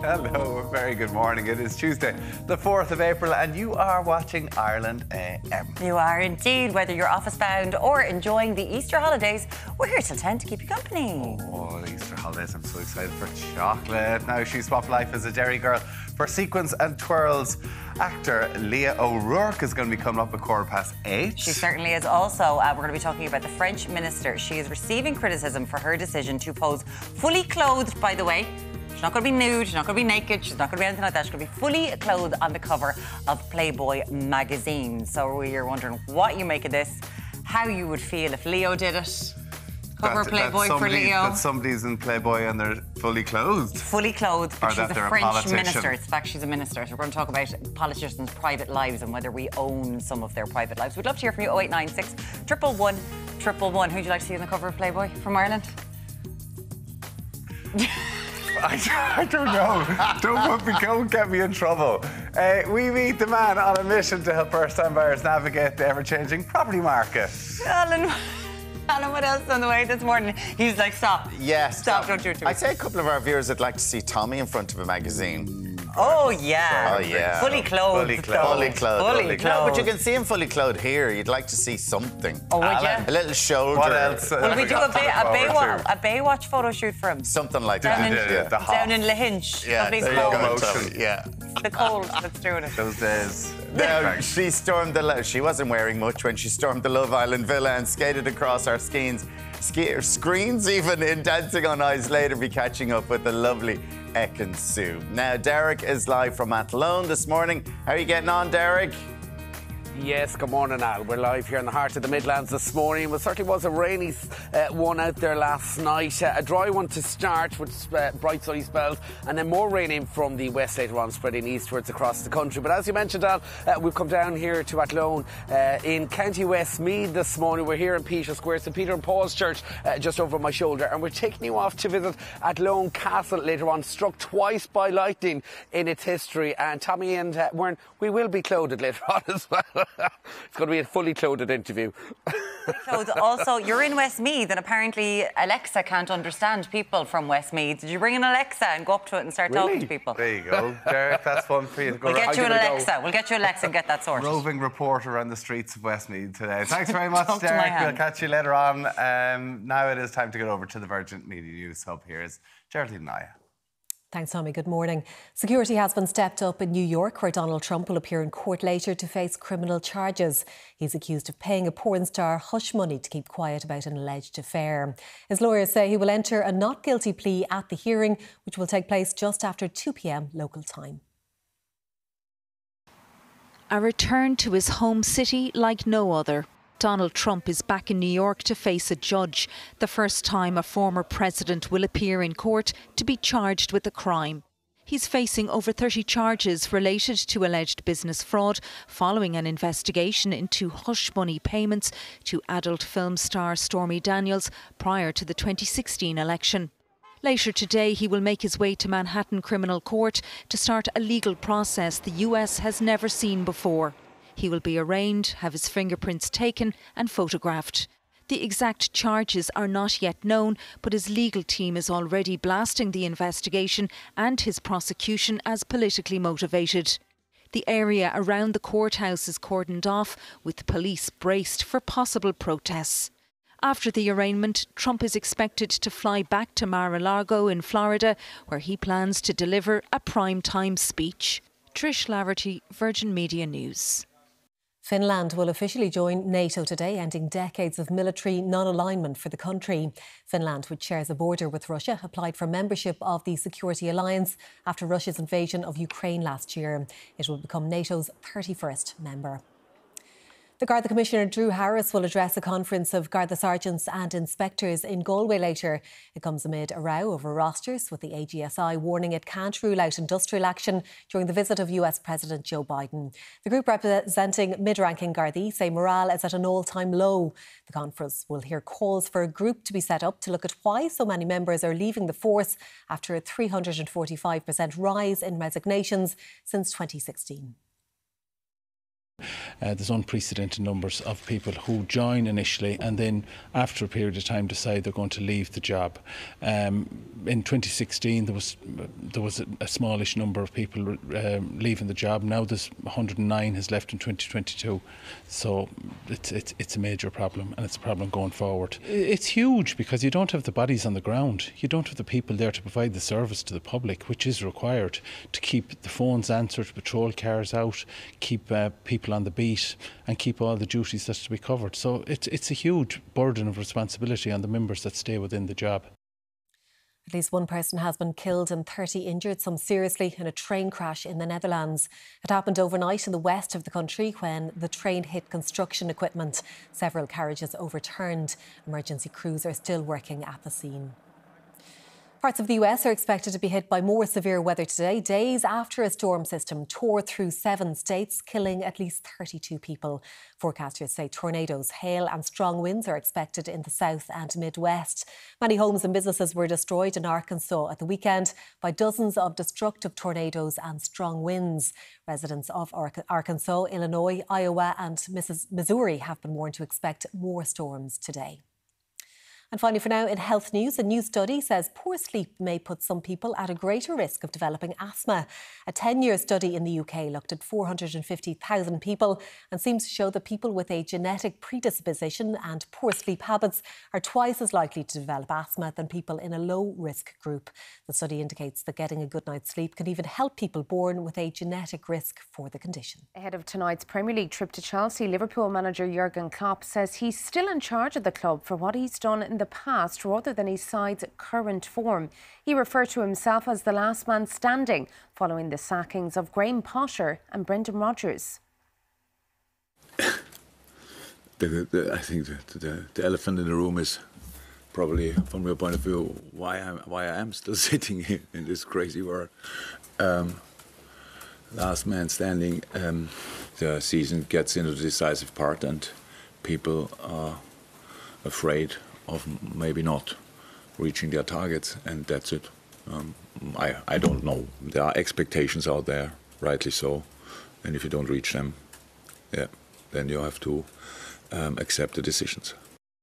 Hello, very good morning. It is Tuesday, the 4th of April, and you are watching Ireland AM. You are indeed. Whether you're office bound or enjoying the Easter holidays, we're here till 10 to keep you company. Oh, the Easter holidays. I'm so excited for chocolate. Now, she swapped life as a Derry girl for sequins and twirls. Actor Leah O'Rourke is going to be coming up at 8:15. She certainly is. Also, we're going to be talking about the French minister. She is receiving criticism for her decision to pose fully clothed, by the way. She's not going to be nude, she's not going to be naked, she's not going to be anything like that. She's going to be fully clothed on the cover of Playboy magazine. So we're wondering what you make of this, how you would feel if Leo did it. Cover Playboy for Leo. That somebody's in Playboy and they're fully clothed. Fully clothed, but or she's a French minister. In fact, she's a minister. So we're going to talk about politicians' private lives and whether we own some of their private lives. We'd love to hear from you. 0896 111 111. Who'd you like to see on the cover of Playboy from Ireland? I don't know. Don't get me in trouble. We meet the man on a mission to help first-time buyers navigate the ever-changing property market. Alan, what else on the way this morning? He's like, stop. Yes. Stop, don't do it to me. I'd say a couple of our viewers would like to see Tommy in front of a magazine. Oh, yeah. Oh, yeah. Fully clothed. Fully clothed. No, but you can see him fully clothed here. You'd like to see something. Oh, would you? A little shoulder. What else? Will we do a Baywatch photo shoot for him? Something like that. Down in Lahinch. Yeah, there you go, Tommy. Yeah. The cold that's doing it. Those days. Now, she stormed she wasn't wearing much when she stormed the Love Island villa and skated across our screens even in Dancing on Ice. Later be catching up with the lovely Ekin-Su. Now, Deric is live from Athlone this morning. How are you getting on, Deric? Yes, good morning, Al. We're live here in the heart of the Midlands this morning. It certainly was a rainy one out there last night. A dry one to start with bright sunny spells, and then more rain in from the west later on, spreading eastwards across the country. But as you mentioned, Al, we've come down here to Athlone in County Westmeath this morning. We're here in Peter Square, St Peter and Paul's Church, just over my shoulder, and we're taking you off to visit Athlone Castle later on, struck twice by lightning in its history. And Tommy and Wern, we will be clothed later on as well. It's going to be a fully clothed interview. Also, you're in Westmeath, and apparently Alexa can't understand people from Westmeath. Did you bring an Alexa and go up to it and start talking to people? There you go, Derek. That's fun for you to go. We'll get you an Alexa. We'll get you an Alexa and get that sorted. Roving reporter on the streets of Westmeath today. Thanks very much, Derek. We'll catch you later on. Now it is time to get over to the Virgin Media News Hub. Here is Geraldine Lynch. Thanks, Tommy. Good morning. Security has been stepped up in New York, where Donald Trump will appear in court later to face criminal charges. He's accused of paying a porn star hush money to keep quiet about an alleged affair. His lawyers say he will enter a not guilty plea at the hearing, which will take place just after 2 p.m. local time. A return to his home city like no other. Donald Trump is back in New York to face a judge, the first time a former president will appear in court to be charged with a crime. He's facing over 30 charges related to alleged business fraud following an investigation into hush money payments to adult film star Stormy Daniels prior to the 2016 election. Later today, he will make his way to Manhattan Criminal Court to start a legal process the US has never seen before. He will be arraigned, have his fingerprints taken and photographed. The exact charges are not yet known, but his legal team is already blasting the investigation and his prosecution as politically motivated. The area around the courthouse is cordoned off, with police braced for possible protests. After the arraignment, Trump is expected to fly back to Mar-a-Lago in Florida, where he plans to deliver a prime-time speech. Trish Laverty, Virgin Media News. Finland will officially join NATO today, ending decades of military non-alignment for the country. Finland, which shares a border with Russia, applied for membership of the Security Alliance after Russia's invasion of Ukraine last year. It will become NATO's 31st member. The Garda Commissioner Drew Harris will address a conference of Garda sergeants and inspectors in Galway later. It comes amid a row over rosters, with the AGSI warning it can't rule out industrial action during the visit of US President Joe Biden. The group representing mid-ranking Gardaí say morale is at an all-time low. The conference will hear calls for a group to be set up to look at why so many members are leaving the force after a 345% rise in resignations since 2016. There's unprecedented numbers of people who join initially and then after a period of time decide they're going to leave the job. In 2016 there was a smallish number of people leaving the job. Now there's 109 has left in 2022. So it's a major problem, and it's a problem going forward. It's huge because you don't have the bodies on the ground. You don't have the people there to provide the service to the public, which is required to keep the phones answered, patrol cars out, keep people on the beat and keep all the duties that's to be covered. So it's a huge burden of responsibility on the members that stay within the job. At least one person has been killed and 30 injured, some seriously, in a train crash in the Netherlands. It happened overnight in the west of the country when the train hit construction equipment. Several carriages overturned. Emergency crews are still working at the scene. Parts of the US are expected to be hit by more severe weather today, days after a storm system tore through 7 states, killing at least 32 people. Forecasters say tornadoes, hail and strong winds are expected in the south and Midwest. Many homes and businesses were destroyed in Arkansas at the weekend by dozens of destructive tornadoes and strong winds. Residents of Arkansas, Illinois, Iowa and Missouri have been warned to expect more storms today. And finally, for now, in health news, a new study says poor sleep may put some people at a greater risk of developing asthma. A 10-year study in the UK looked at 450,000 people and seems to show that people with a genetic predisposition and poor sleep habits are twice as likely to develop asthma than people in a low-risk group. The study indicates that getting a good night's sleep can even help people born with a genetic risk for the condition. Ahead of tonight's Premier League trip to Chelsea, Liverpool manager Jurgen Klopp says he's still in charge of the club for what he's done in the past rather than his side's current form. He referred to himself as the last man standing following the sackings of Graham Potter and Brendan Rodgers. I think the elephant in the room is probably, from your point of view, why I am still sitting here in this crazy world. Last man standing. The season gets into the decisive part and people are afraid of maybe not reaching their targets, and that's it. I don't know. There are expectations out there, rightly so, and if you don't reach them, yeah, then you have to accept the decisions.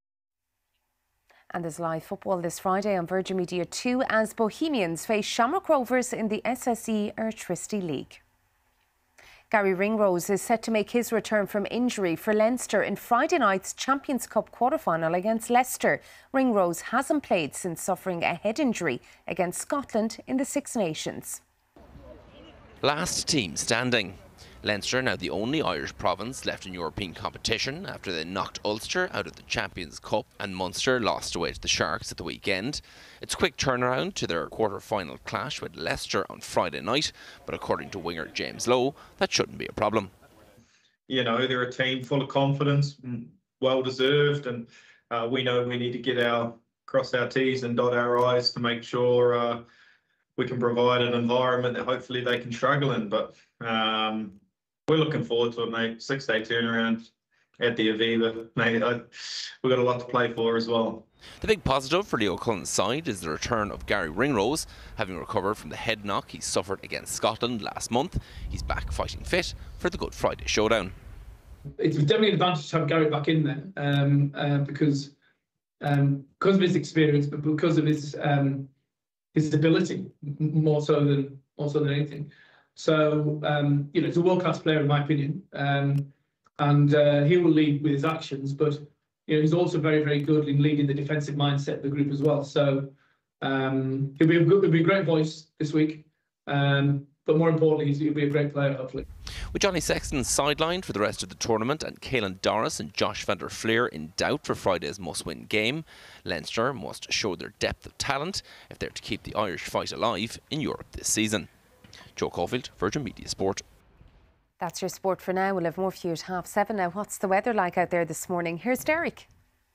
And there's live football this Friday on Virgin Media 2 as Bohemians face Shamrock Rovers in the SSE Airtricity League. Gary Ringrose is set to make his return from injury for Leinster in Friday night's Champions Cup quarter-final against Leicester. Ringrose hasn't played since suffering a head injury against Scotland in the Six Nations. Last team standing. Leinster now the only Irish province left in European competition after they knocked Ulster out of the Champions Cup and Munster lost away to the Sharks at the weekend. It's a quick turnaround to their quarter-final clash with Leicester on Friday night, but according to winger James Lowe, that shouldn't be a problem. You know, they're a team full of confidence, well deserved, and we know we need to cross our T's and dot our I's to make sure we can provide an environment that hopefully they can struggle in. But we're looking forward to it, mate. 6-day turnaround at the Aviva, mate. We've got a lot to play for as well. The big positive for Leo Cullen's side is the return of Gary Ringrose. Having recovered from the head knock he suffered against Scotland last month, he's back fighting fit for the Good Friday showdown. It's definitely an advantage to have Gary back in there because of his experience, but because of his ability more so than anything. So you know, he's a world-class player in my opinion, and he will lead with his actions. But you know, he's also very, very good in leading the defensive mindset of the group as well. So he'll be a great voice this week. But more importantly, he'll be a great player, hopefully. With Johnny Sexton sidelined for the rest of the tournament and Caelan Doris and Josh van der Fleer in doubt for Friday's must-win game, Leinster must show their depth of talent if they're to keep the Irish fight alive in Europe this season. Joe Caulfield, Virgin Media Sport. That's your sport for now. We'll have more for you at 7:30. Now, what's the weather like out there this morning? Here's Deric.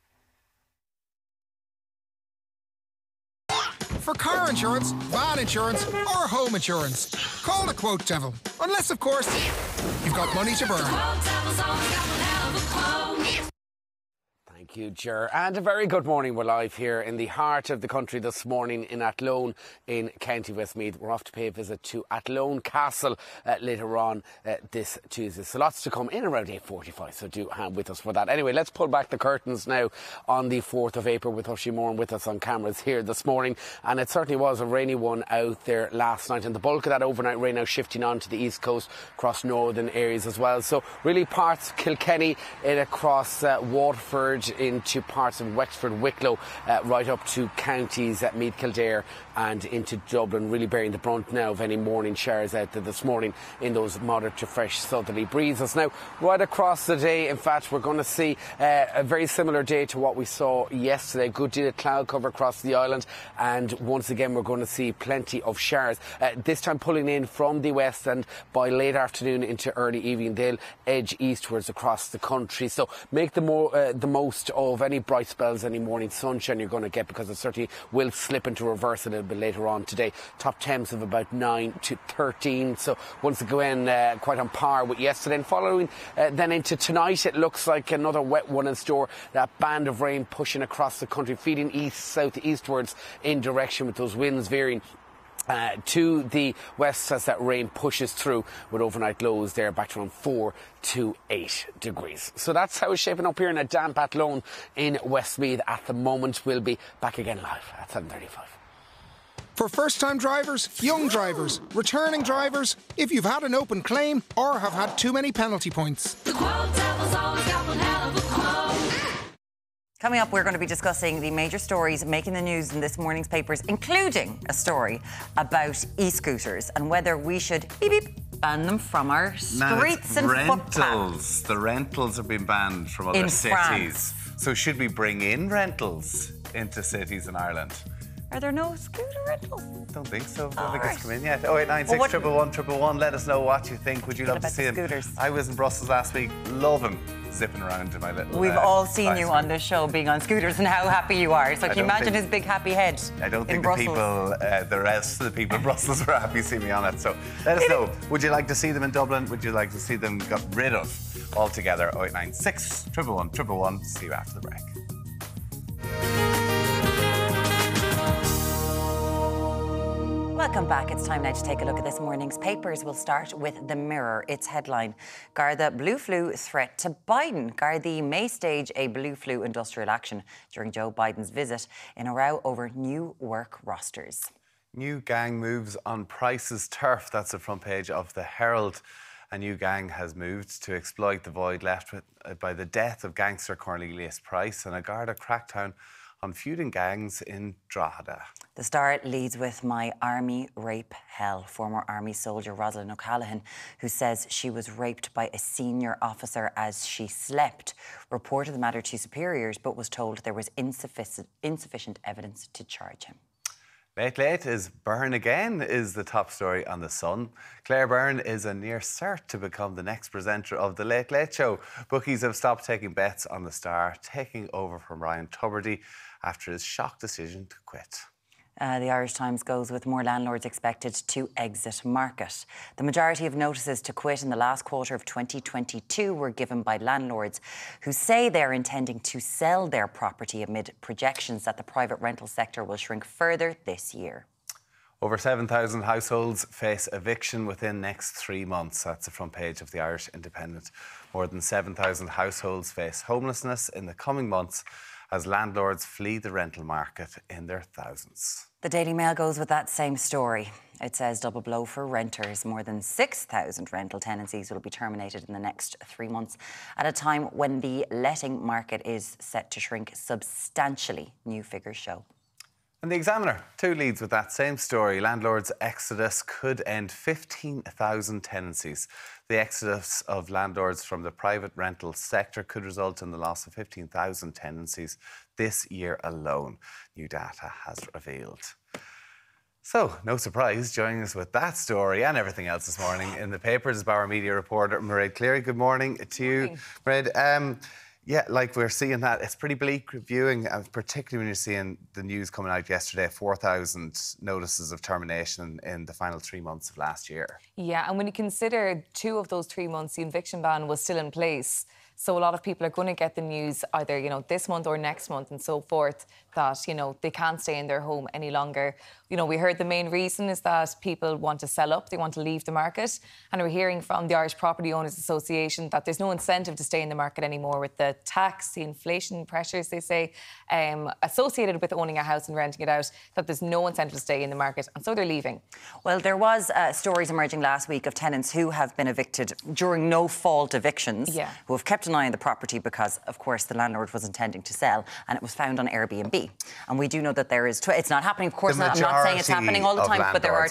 For car insurance, van insurance or home insurance, call the Quote Devil. Unless, of course, you've got money to burn. Thank Thank you, Ger. And a very good morning. We're live here in the heart of the country this morning in Athlone in County Westmeath. We're off to pay a visit to Athlone Castle later on this Tuesday. So lots to come in around 8:45, so do hang with us for that. Anyway, let's pull back the curtains now on the 4th of April with Oisin Moran with us on cameras here this morning. And it certainly was a rainy one out there last night. And the bulk of that overnight rain now shifting on to the east coast across northern areas as well. So really parts of Kilkenny in across Waterford into parts of Wexford, Wicklow, right up to counties at Meath, Kildare and into Dublin, really bearing the brunt now of any morning showers out there this morning in those moderate to fresh southerly breezes. Now, right across the day, in fact, we're going to see a very similar day to what we saw yesterday. Good deal of cloud cover across the island, and once again we're going to see plenty of showers. This time pulling in from the west, and by late afternoon into early evening they'll edge eastwards across the country. So make the most of any bright spells, any morning sunshine you're going to get, because it certainly will slip into reverse a little bit later on today. Top temps of about 9 to 13. So once again, quite on par with yesterday. And following then into tonight, it looks like another wet one in store. That band of rain pushing across the country, feeding east, south, eastwards in direction, with those winds veering to the west as that rain pushes through, with overnight lows there back to around 4 to 8 degrees. So that's how it's shaping up here in a damp Athlone in Westmeath at the moment. We'll be back again live at 7:35. For first-time drivers, young drivers, returning drivers, if you've had an open claim or have had too many penalty points. The quote devil's always got one hell of a quote. Coming up, we're going to be discussing the major stories making the news in this morning's papers, including a story about e-scooters and whether we should ban them from our streets and footpaths. The rentals have been banned from other cities. France. So should we bring in rentals into cities in Ireland? Are there no scooter rentals? Don't think so. Don't think it's come in yet. 0896 111 111. Let us know what you think. Would you love to see them? Scooters. I was in Brussels last week. Love them. Zipping around in my little. We've all seen you on this show being on scooters and how happy you are. So can you imagine his big happy head? I don't think the rest of the people in Brussels were happy to see me on it. So let us know. Would you like to see them in Dublin? Would you like to see them got rid of altogether? 0896 111 111. See you after the break. Welcome back. It's time now to take a look at this morning's papers. We'll start with The Mirror. Its headline: Garda blue flu threat to Biden. Gardaí may stage a blue flu industrial action during Joe Biden's visit in a row over new work rosters. New gang moves on Price's turf. That's the front page of the Herald. A new gang has moved to exploit the void left by the death of gangster Cornelius Price, and a Garda crackdown on feuding gangs in Drogheda. The Star leads with My Army Rape Hell. Former Army soldier Rosalind O'Callaghan, who says she was raped by a senior officer as she slept, reported the matter to superiors but was told there was insufficient evidence to charge him. Late is Byrne again is the top story on The Sun. Claire Byrne is a near cert to become the next presenter of The Late Late Show. Bookies have stopped taking bets on the Star, taking over from Ryan Tubridy after his shock decision to quit. The Irish Times goes with more landlords expected to exit market. The majority of notices to quit in the last quarter of 2022 were given by landlords who say they're intending to sell their property amid projections that the private rental sector will shrink further this year. Over 7,000 households face eviction within next 3 months. That's the front page of the Irish Independent. More than 7,000 households face homelessness in the coming months as landlords flee the rental market in their thousands. The Daily Mail goes with that same story. It says double blow for renters. More than 6,000 rental tenancies will be terminated in the next 3 months at a time when the letting market is set to shrink substantially, new figures show. And the Examiner, too, leads with that same story. Landlords' exodus could end 15,000 tenancies. The exodus of landlords from the private rental sector could result in the loss of 15,000 tenancies this year alone, new data has revealed. So, no surprise, joining us with that story and everything else this morning in the papers is Bauer Media reporter Mairead Cleary. Good morning to you, Mairead. Yeah, like we're seeing that, it's pretty bleak viewing, particularly when you're seeing the news coming out yesterday, 4,000 notices of termination in the final 3 months of last year. Yeah, and when you consider 2 of those 3 months, the eviction ban was still in place. So a lot of people are going to get the news either, you know, this month or next month and so forth, that, you know, they can't stay in their home any longer. You know, we heard the main reason is that people want to sell up, they want to leave the market. And we're hearing from the Irish Property Owners Association that there's no incentive to stay in the market anymore with the tax, the inflation pressures, they say, associated with owning a house and renting it out, that there's no incentive to stay in the market. And so they're leaving. Well, there was stories emerging last week of tenants who have been evicted during no-fault evictions, who have kept an eye on the property because, of course, the landlord was intending to sell, and it was found on Airbnb. And we do know that there is... it's not happening, of course. I'm not saying it's happening all the time, but there are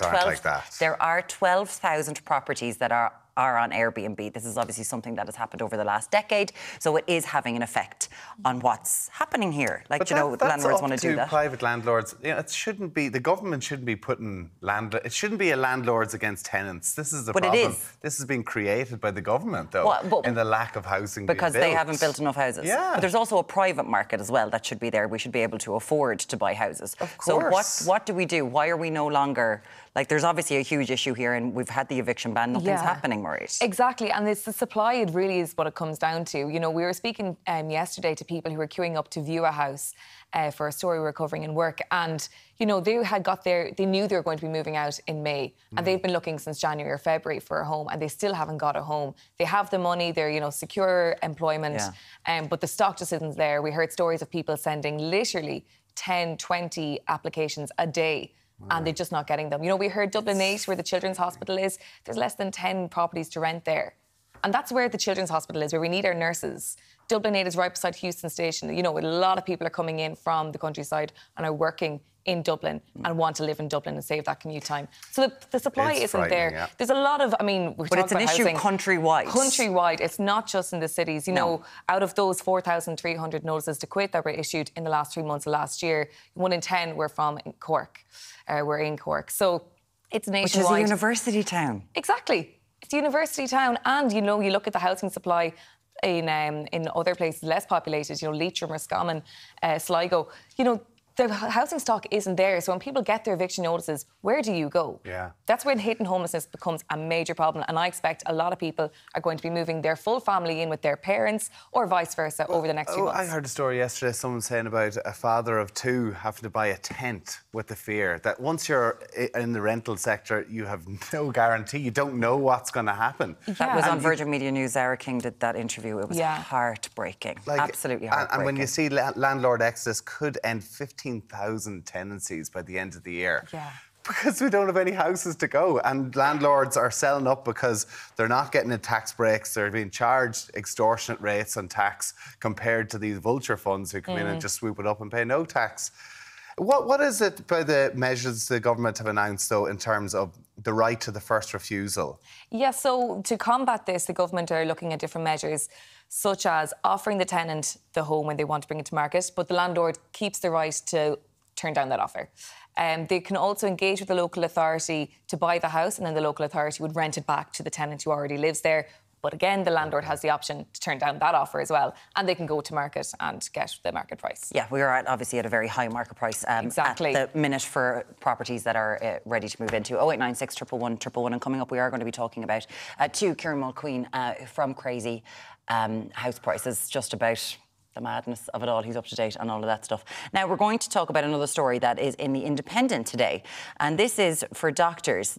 12,000 properties that are on Airbnb. This is obviously something that has happened over the last decade, so it is having an effect on what's happening here. Like, you know, landlords want to do that. Private landlords, you know, it shouldn't be, the government shouldn't be putting it shouldn't be a landlords against tenants. This is the problem. It is. This has been created by the government, though, in the lack of housing because being built. They haven't built enough houses. Yeah. But there's also a private market as well that should be there. We should be able to afford to buy houses. Of course. So what do we do? Why are we no longer... Like, there's obviously a huge issue here, and we've had the eviction ban. Nothing's happening, Mairead. Exactly, and it's the supply. It really is what it comes down to. You know, we were speaking yesterday to people who were queuing up to view a house for a story we were covering in work, and you know, they had got there. They knew they were going to be moving out in May, and they've been looking since January or February for a home, and they still haven't got a home. They have the money. They're, you know, secure employment, but the stock just isn't there. We heard stories of people sending literally 10, 20 applications a day. And they're just not getting them. You know, we heard Dublin 8, where the Children's Hospital is, there's less than 10 properties to rent there. And that's where the Children's Hospital is, where we need our nurses. Dublin 8 is right beside Houston Station. You know, a lot of people are coming in from the countryside and are working in Dublin and want to live in Dublin and save that commute time. So the supply isn't there. Yeah. There's a lot of, I mean, we're talking about housing. But it's an issue countrywide. Countrywide. It's not just in the cities. You know, out of those 4,300 notices to quit that were issued in the last 3 months of last year, 1 in 10 were from Cork. We're in Cork. So it's nationwide. Which is a university town. Exactly. It's a university town. And, you know, you look at the housing supply in other places less populated, you know, Leitrim, Roscommon, Sligo, you know, the housing stock isn't there. So when people get their eviction notices, where do you go? Yeah. That's when hidden homelessness becomes a major problem. And I expect a lot of people are going to be moving their full family in with their parents or vice versa over the next few months. I heard a story yesterday, someone saying about a father of 2 having to buy a tent with the fear that once you're in the rental sector, you have no guarantee. You don't know what's going to happen. That was on Virgin Media News. Zara King did that interview. It was heartbreaking. Absolutely heartbreaking. And when you see landlord exodus could end 15,000 tenancies by the end of the year. Yeah. Because we don't have any houses to go, and landlords are selling up because they're not getting the tax breaks. They're being charged extortionate rates on tax compared to these vulture funds who come in and just swoop it up and pay no tax. What is it by the measures the government have announced, though, in terms of the right to the first refusal? Yeah, so to combat this, the government are looking at different measures, such as offering the tenant the home when they want to bring it to market, but the landlord keeps the right to turn down that offer. They can also engage with the local authority to buy the house, and then the local authority would rent it back to the tenant who already lives there. But again, the landlord has the option to turn down that offer as well, and they can go to market and get the market price. Yeah, we are obviously at a very high market price exactly. at the minute for properties that are ready to move into. 0896 111 111. And coming up, we are going to be talking about to Kieran Mulqueen from Crazy house prices, just about the madness of it all. He's up to date on all of that stuff. Now, we're going to talk about another story that is in the Independent today, and this is for doctors.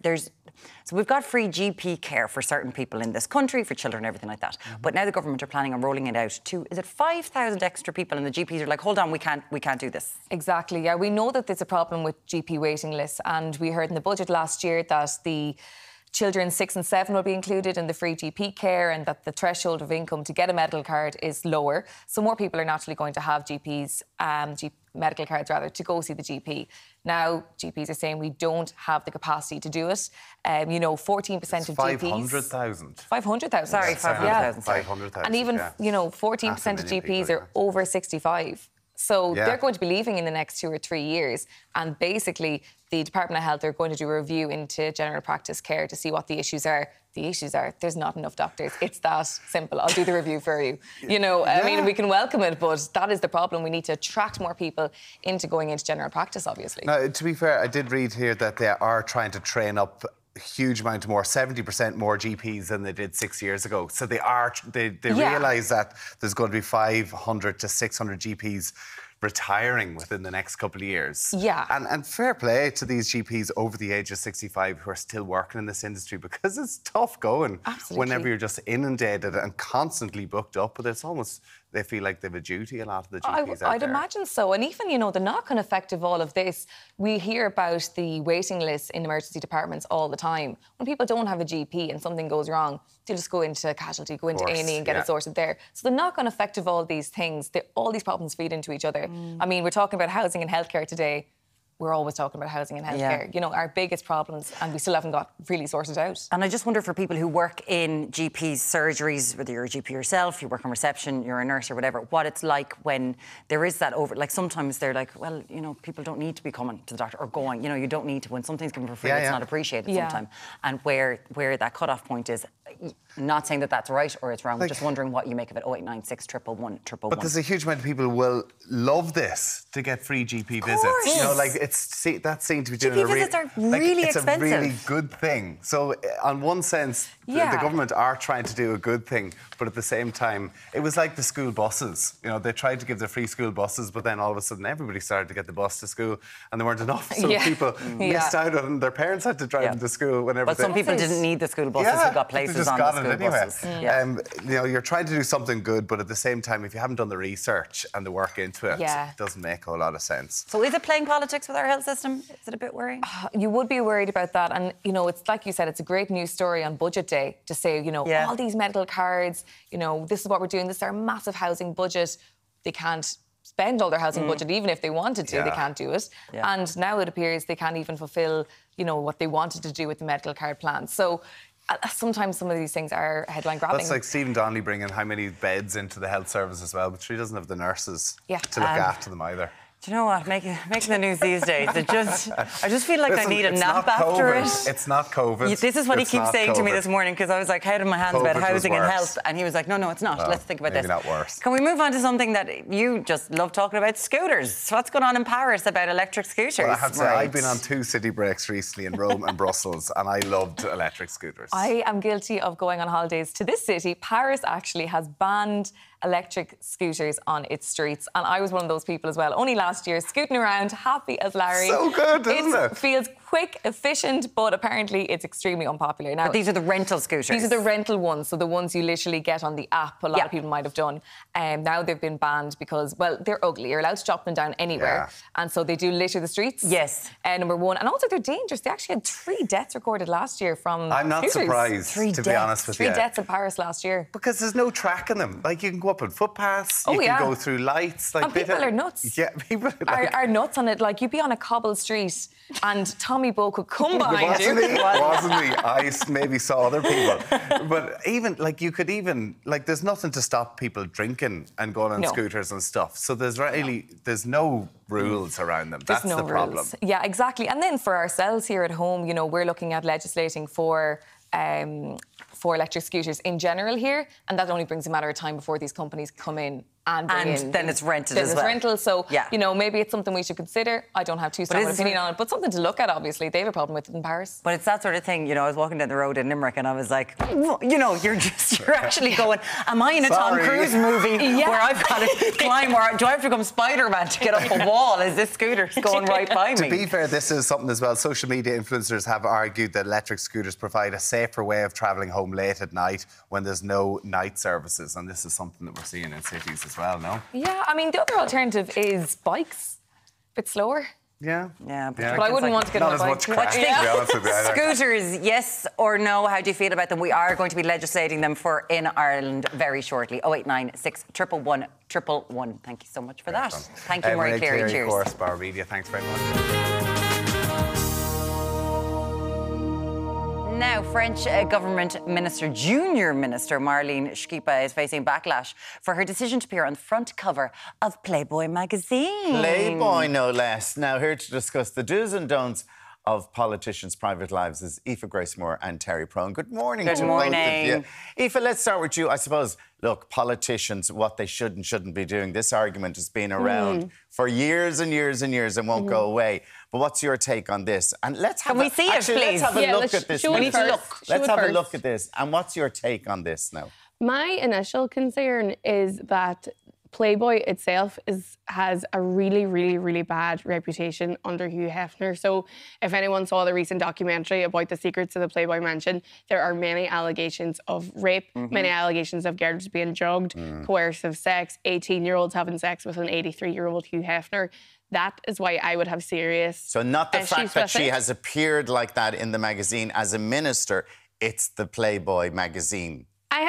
So we've got free GP care for certain people in this country, for children and everything like that. But now the government are planning on rolling it out to, is it 5,000 extra people? And the GPs are like, hold on, we can't do this. Exactly, yeah. We know that there's a problem with GP waiting lists, and we heard in the budget last year that the children 6 and 7 will be included in the free GP care, and that the threshold of income to get a medical card is lower. So more people are naturally going to have medical cards rather, to go see the GP. Now, GPs are saying we don't have the capacity to do it. 14% of GPs... 500,000. 500,000. Sorry, 500,000. 500,000. And even, 14% of GPs are over 65. So they're going to be leaving in the next 2 or 3 years. And basically, the Department of Health are going to do a review into general practice care to see what the issues are. The issues are there's not enough doctors. It's that simple. I'll do the review for you. I mean, we can welcome it, but that is the problem. We need to attract more people into going into general practice, obviously. Now, to be fair, I did read here that they are trying to train up huge amount more, 70% more GPs than they did 6 years ago. So they realise that there's going to be 500 to 600 GPs retiring within the next couple of years. Yeah. And fair play to these GPs over the age of 65 who are still working in this industry, because it's tough going. Absolutely. Whenever you're just inundated and constantly booked up, but it's almost, they feel like they have a duty, a lot of the GPs out I'd there. imagine so. And even, you know, the knock-on effect of all of this, we hear about the waiting lists in emergency departments all the time. When people don't have a GP and something goes wrong, they just go into casualty, go into A&E and get it sorted there. So the knock-on effect of all these things, all these problems feed into each other. I mean, we're talking about housing and healthcare today. We're always talking about housing and healthcare. You know, our biggest problems, and we still haven't got really sorted out. And I just wonder, for people who work in GP surgeries, whether you're a GP yourself, you work on reception, you're a nurse or whatever, what it's like when there is that like sometimes they're like, well, you know, people don't need to be coming to the doctor or going, you know, you don't need to, when something's given for free, it's not appreciated sometimes. And where that cut-off point is, not saying that that's right or it's wrong, like, just wondering what you make of it. 0896 111 111. But there's a huge amount of people who will love this, to get free GP visits. You know, like that seemed to be doing GP visits are really it's expensive. It's a really good thing. So, on one sense, the government are trying to do a good thing, but at the same time, it was like the school buses. You know, they tried to give the free school buses, but then all of a sudden, everybody started to get the bus to school, and there weren't enough. So people missed out on. Their parents had to drive them to school whenever. But some people didn't need the school buses who got places on the school buses. You know, you're trying to do something good, but at the same time, if you haven't done the research and the work into it, it doesn't make a whole lot of sense. So is it playing politics with our health system? Is it a bit worrying? You would be worried about that. And, you know, it's like you said, it's a great news story on budget day to say, you know, all these medical cards, you know, this is what we're doing, this is our massive housing budget. They can't spend all their housing budget, even if they wanted to, they can't do it. And now it appears they can't even fulfil, you know, what they wanted to do with the medical card plan. So sometimes some of these things are headline grabbing. That's like Stephen Donnelly bringing how many beds into the health service as well, but she doesn't have the nurses to look after them either. Do you know what? Making the news these days, I just feel like I need a nap after it. It's not COVID. This is what he keeps saying to me this morning, because I was like, head in my hands about housing and health, and he was like, no, it's not. Let's think about this. Maybe not worse. Can we move on to something that you just love talking about? Scooters. So what's going on in Paris about electric scooters? Well, I have to say, I've been on 2 city breaks recently in Rome and Brussels, and I loved electric scooters. I am guilty of going on holidays to this city. Paris actually has banned electric scooters on its streets, and I was one of those people as well. Only last year, scooting around, happy as Larry. So good, isn't it? It feels quick, efficient, but apparently it's extremely unpopular. Now, but these are the rental scooters. These are the rental ones, so the ones you literally get on the app. A lot of people might have done. Now they've been banned because, well, they're ugly. You're allowed to chop them down anywhere, and so they do litter the streets. Yes. Number one, and also they're dangerous. They actually had 3 deaths recorded last year from I'm not scooters. surprised, to be honest with you. 3 deaths in Paris last year. Because there's no tracking them. Like, you can go up on footpaths. You can go through lights. Like, and people are nuts. Yeah, people are nuts on it. Like, you'd be on a cobbled street and Tommy Bow could come behind you. Wasn't he? I maybe saw other people. But even, like, you could even, like, there's nothing to stop people drinking and going on scooters and stuff. So there's there's no rules around them. That's the problem. Yeah, exactly. And then for ourselves here at home, you know, we're looking at legislating for electric scooters in general here, and that only brings a matter of time before these companies come in and then it's rented as well. Rental, so you know, maybe it's something we should consider. I don't have too strong an opinion on it, but something to look at. Obviously, they have a problem with it in Paris. But it's that sort of thing, you know. I was walking down the road in Limerick, and I was like, you know, you're actually going, am I in a Tom Cruise movie where I've got to climb, or do I have to become Spider-Man to get up a wall as this scooter's going right by me? To be fair, this is something as well. Social media influencers have argued that electric scooters provide a safer way of travelling home late at night when there's no night services, and this is something that we're seeing in cities as well, no? Yeah, I mean, the other alternative is bikes. A bit slower. Yeah, but I wouldn't want to get on a bike. What do you think? Scooters, yes or no? How do you feel about them? We are going to be legislating them for in Ireland very shortly. 0896 111 111. Thank you so much for that. Thank you, Mairead Cleary. Cheers. Of course, Bar Media. Thanks very much. Now, French government minister, junior minister Marlene Schiappa is facing backlash for her decision to appear on the front cover of Playboy magazine. Playboy, no less. Now, here to discuss the do's and don'ts of politicians' private lives is Aoife Grace-Moore and Terry Prone. Good morning Good to morning. both of you. Aoife, let's start with you. I suppose, look, politicians, what they should and shouldn't be doing. This argument has been around for years and years and years and won't go away. But what's your take on this? And let's have Can we see it, actually, please? let's have a look at this. We need to look. Let's have a look at this. And what's your take on this now? My initial concern is that Playboy itself has a really, really, really bad reputation under Hugh Hefner. So if anyone saw the recent documentary about the secrets of the Playboy mansion, there are many allegations of rape, many allegations of girls being drugged, coercive sex, 18-year-olds having sex with an 83-year-old Hugh Hefner. That is why I would have serious So not the fact that she it. has appeared like that in the magazine as a minister, it's the Playboy magazine.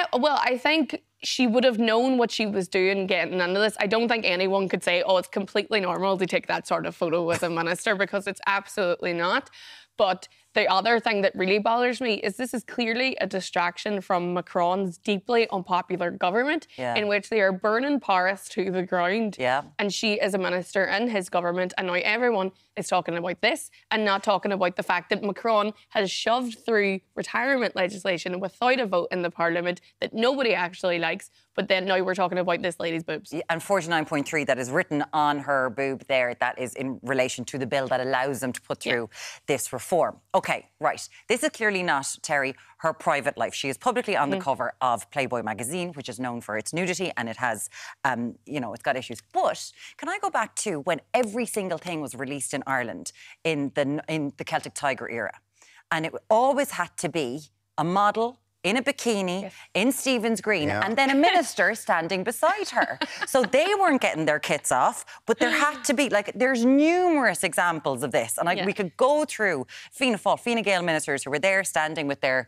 I think she would have known what she was doing getting into this. I don't think anyone could say, oh, it's completely normal to take that sort of photo with a minister, because it's absolutely not. But the other thing that really bothers me is this is clearly a distraction from Macron's deeply unpopular government, in which they are burning Paris to the ground. And she is a minister in his government, and now everyone is talking about this and not talking about the fact that Macron has shoved through retirement legislation without a vote in the parliament that nobody actually likes. But then now we're talking about this lady's boobs. And 49.3 that is written on her boob there, that is in relation to the bill that allows them to put through this reform. OK, right. This is clearly not, Terry, her private life. She is publicly on the cover of Playboy magazine, which is known for its nudity, and it has, you know, it's got issues. But can I go back to when every single thing was released in Ireland in the Celtic Tiger era? And it always had to be a model in a bikini, in Stephen's Green, and then a minister standing beside her. So they weren't getting their kits off, but there had to be, like, there's numerous examples of this. And we could go through Fianna Fáil, Fine Gael ministers who were there standing with their,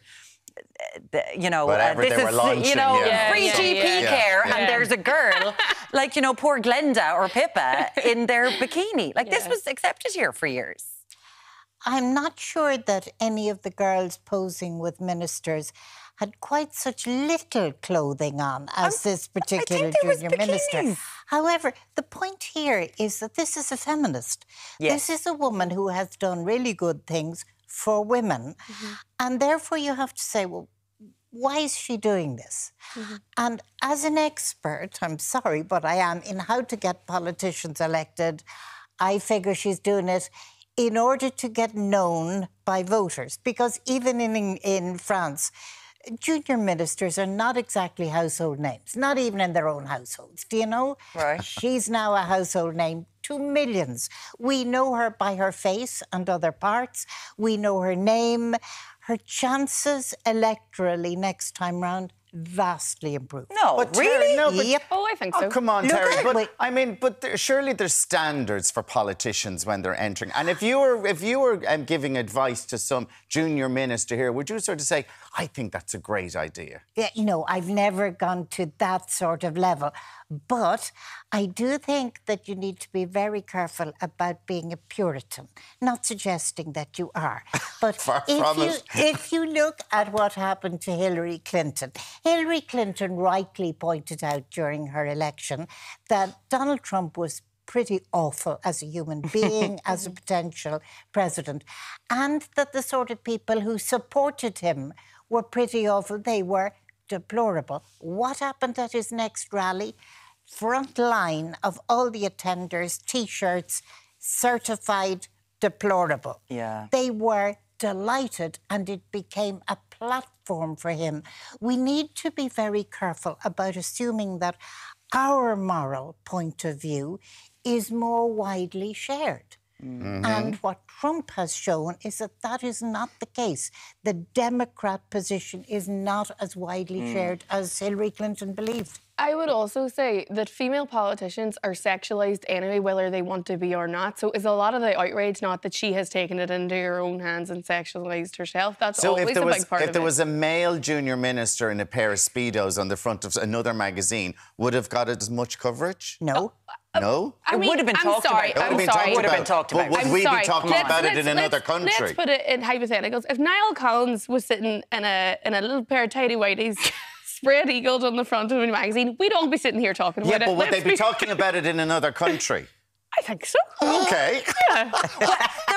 you know, whatever they were launching, free GP care, and there's a girl, like, you know, poor Glenda or Pippa in their bikini. Like, this was accepted here for years. I'm not sure that any of the girls posing with ministers had quite such little clothing on as this particular junior minister. However, the point here is that this is a feminist. This is a woman who has done really good things for women. And therefore you have to say, well, why is she doing this? And as an expert, I'm sorry, but I am, in how to get politicians elected, I figure she's doing it in order to get known by voters. Because even in France, junior ministers are not exactly household names, not even in their own households. Do you know? Right. She's now a household name to millions. We know her by her face and other parts. We know her name. Her chances electorally next time round vastly improved. No, but really? No, but, Oh, I think so. Oh, come on, Look Terry. at But it. I mean, surely there's standards for politicians when they're entering. And if you were giving advice to some junior minister here, would you sort of say, I think that's a great idea? Yeah, you know, I've never gone to that sort of level. But I do think that you need to be very careful about being a Puritan. Not suggesting that you are. But if you look at what happened to Hillary Clinton rightly pointed out during her election that Donald Trump was pretty awful as a human being, as a potential president, and that the sort of people who supported him were pretty awful. They were deplorable. What happened at his next rally? Front line of all the attenders, T-shirts, certified deplorable. Yeah. They were delighted, and it became a platform for him. We need to be very careful about assuming that our moral point of view is more widely shared. And what Trump has shown is that that is not the case. The Democrat position is not as widely shared as Hillary Clinton believed. I would also say that female politicians are sexualised anyway, whether they want to be or not. So is a lot of the outrage not that she has taken it into her own hands and sexualised herself? That's always a big part of it. If there was a male junior minister in a pair of Speedos on the front of another magazine, would have got as much coverage? No. No? It would have been talked about. It would have been talked about. But would we be talking about it in another country? Let's put it in hypotheticals. If Niall Collins was sitting in a little pair of tidy whities spread eagled on the front of a magazine, we'd all be sitting here talking about it. Yeah, but would they be talking about it in another country? I think so. Okay. Yeah. How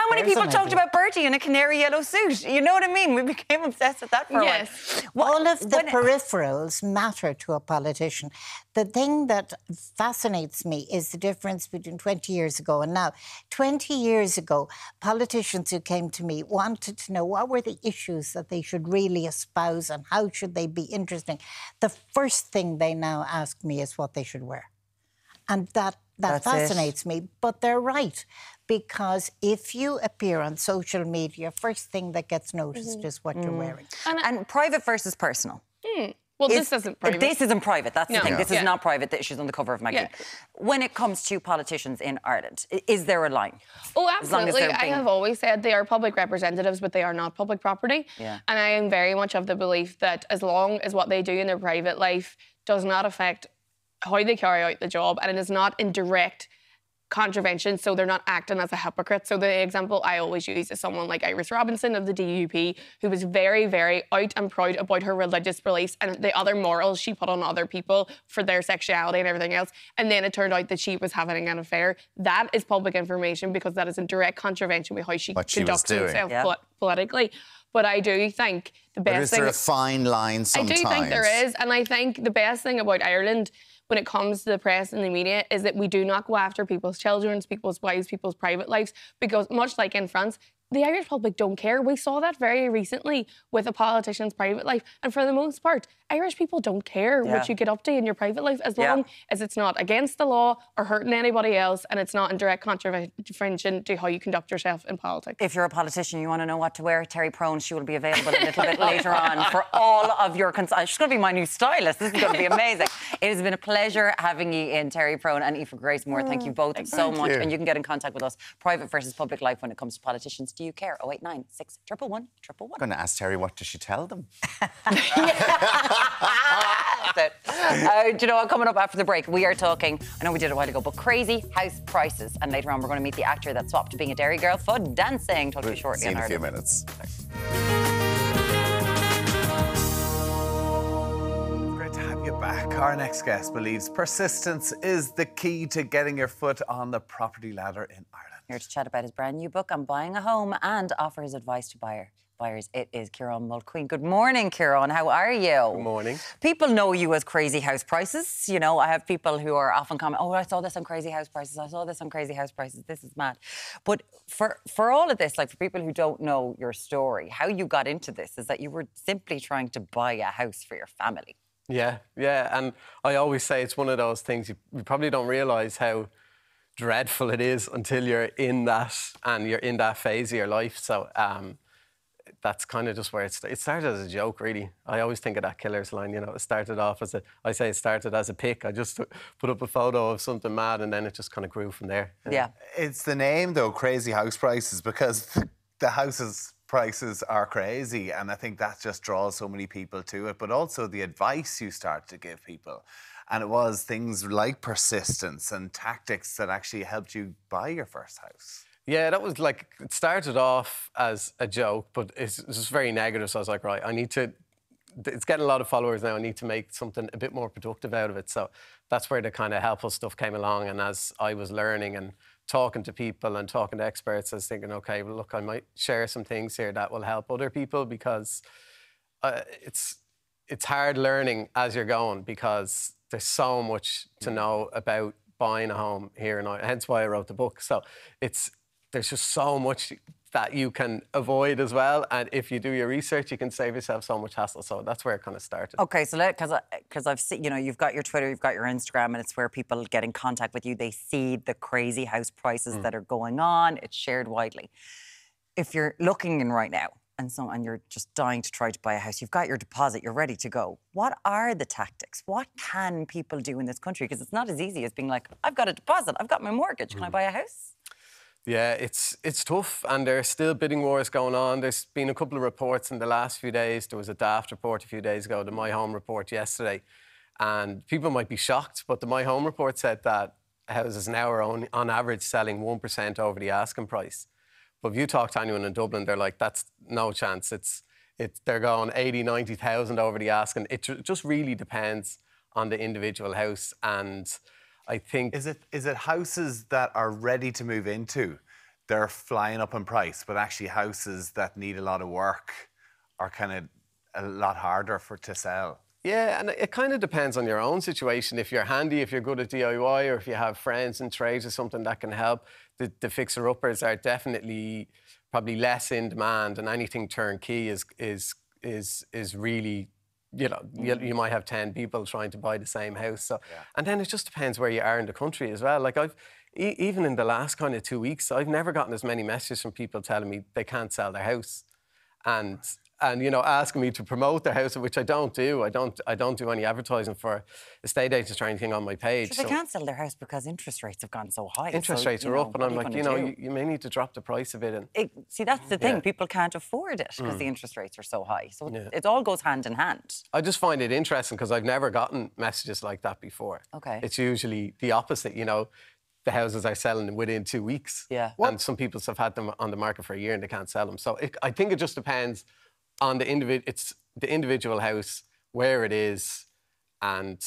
so many people talked about Bertie in a canary yellow suit. You know what I mean? We became obsessed with that for a while. All of the peripherals matter to a politician. The thing that fascinates me is the difference between 20 years ago and now. 20 years ago, politicians who came to me wanted to know what were the issues that they should really espouse and how should they be interesting. The first thing they now ask me is what they should wear. And that fascinates me. But they're right, because if you appear on social media, first thing that gets noticed is what you're wearing. And private versus personal. Well, this isn't private. This isn't private, that's the thing. This is Yeah. not private. She's on the cover of Magazine. When it comes to politicians in Ireland, is there a line? Oh, As long as absolutely. they're I being- have always said they are public representatives, but they are not public property. Yeah. And I am very much of the belief that as long as what they do in their private life does not affect how they carry out the job and it is not in direct contravention, so they're not acting as a hypocrite. So the example I always use is someone like Iris Robinson of the DUP, who was very, very out and proud about her religious beliefs and the other morals she put on other people for their sexuality and everything else. And then it turned out that she was having an affair. That is public information because that is in direct contravention with how she conducts herself politically. But I do think the best But is thing... there a fine line sometimes? I do think there is. And I think the best thing about Ireland when it comes to the press and the media is that we do not go after people's children, people's wives, people's private lives, because much like in France, the Irish public don't care. We saw that very recently with a politician's private life. And for the most part, Irish people don't care what you get up to in your private life as long as it's not against the law or hurting anybody else and it's not in direct contravention to how you conduct yourself in politics. If you're a politician, you want to know what to wear, Terry Prone, she will be available a little bit later on for all of your concerns. She's going to be my new stylist. This is going to be amazing. It has been a pleasure having you in, Terry Prone and Aoife Grace Moore. Thank you both so much. And you can get in contact with us, private versus public life, when it comes to politicians. Do you care? 089 611 111. I'm going to ask Terry, what does she tell them? That's it. Do you know what? Coming up after the break, we are talking, I know we did it a while ago, but crazy house prices. And later on, we're going to meet the actor that swapped to being a Derry girl for dancing. Talk to you shortly. See you in a few Ireland. minutes. Great to have you back. Our next guest believes persistence is the key to getting your foot on the property ladder in Ireland. Here to chat about his brand new book on buying a home and offer his advice to buyers. It is Ciarán Mulqueen. Good morning, Ciarán. How are you? Good morning. People know you as Crazy House Prices. You know, I have people who are often commenting, oh, I saw this on Crazy House Prices. I saw this on Crazy House Prices. This is mad. But for all of this, like for people who don't know your story, how you got into this is that you were simply trying to buy a house for your family. Yeah. And I always say it's one of those things you probably don't realise how dreadful it is until you're in that and you're in that phase of your life. So that's kind of just where it started as a joke, really. I always think of that Killer's line, you know, it started off as it started as a pic. I just put up a photo of something mad and then it just kind of grew from there. Yeah. It's the name, though, Crazy House Prices, because the houses prices are crazy, and I think that just draws so many people to it, but also the advice you start to give people. And it was things like persistence and tactics that actually helped you buy your first house. Yeah, that was like, it started off as a joke, but it's just very negative. So I was like, right, it's getting a lot of followers now. I need to make something a bit more productive out of it. So that's where the kind of helpful stuff came along. And as I was learning and talking to people and talking to experts, I was thinking, okay, well, look, I might share some things here that will help other people, because it's hard learning as you're going, because there's so much to know about buying a home here in Ireland. Hence why I wrote the book. So there's just so much that you can avoid as well. And if you do your research, you can save yourself so much hassle. So that's where it kind of started. Okay, so because I've seen, you know, you've got your Twitter, you've got your Instagram, and it's where people get in contact with you. They see the crazy house prices that are going on. It's shared widely. If you're looking in right now and you're just dying to try to buy a house, you've got your deposit, you're ready to go. What are the tactics? What can people do in this country? Because it's not as easy as being like, I've got a deposit, I've got my mortgage, can I buy a house? Yeah, it's tough, and there are still bidding wars going on. There's been a couple of reports in the last few days. There was a Daft report a few days ago, the My Home report yesterday, and people might be shocked, but the My Home report said that houses now are on average selling 1% over the asking price. But if you talk to anyone in Dublin, they're like, that's no chance. They're going 80, 90,000 over the asking. It just really depends on the individual house, and I think... Is it houses that are ready to move into they're flying up in price, but actually houses that need a lot of work are kind of a lot harder to sell. Yeah, and it kind of depends on your own situation. If you're handy, if you're good at DIY, or if you have friends in trades or something that can help, the fixer-uppers are definitely probably less in demand, and anything turnkey is really, you know, you might have 10 people trying to buy the same house. So, and then it just depends where you are in the country as well. Like even in the last kind of 2 weeks, I've never gotten as many messages from people telling me they can't sell their house, and you know, asking me to promote their house, which I don't do. I don't do any advertising for estate agents or anything on my page. So they can't sell their house because interest rates have gone so high. Interest rates are up, and I'm like, you know, you may need to drop the price a bit. And see, that's the thing. People can't afford it because the interest rates are so high. So it all goes hand in hand. I just find it interesting because I've never gotten messages like that before. Okay. It's usually the opposite, you know. The houses are selling within 2 weeks. Yeah. And some people have had them on the market for a year and they can't sell them. So I think it just depends on the individual house, where it is, and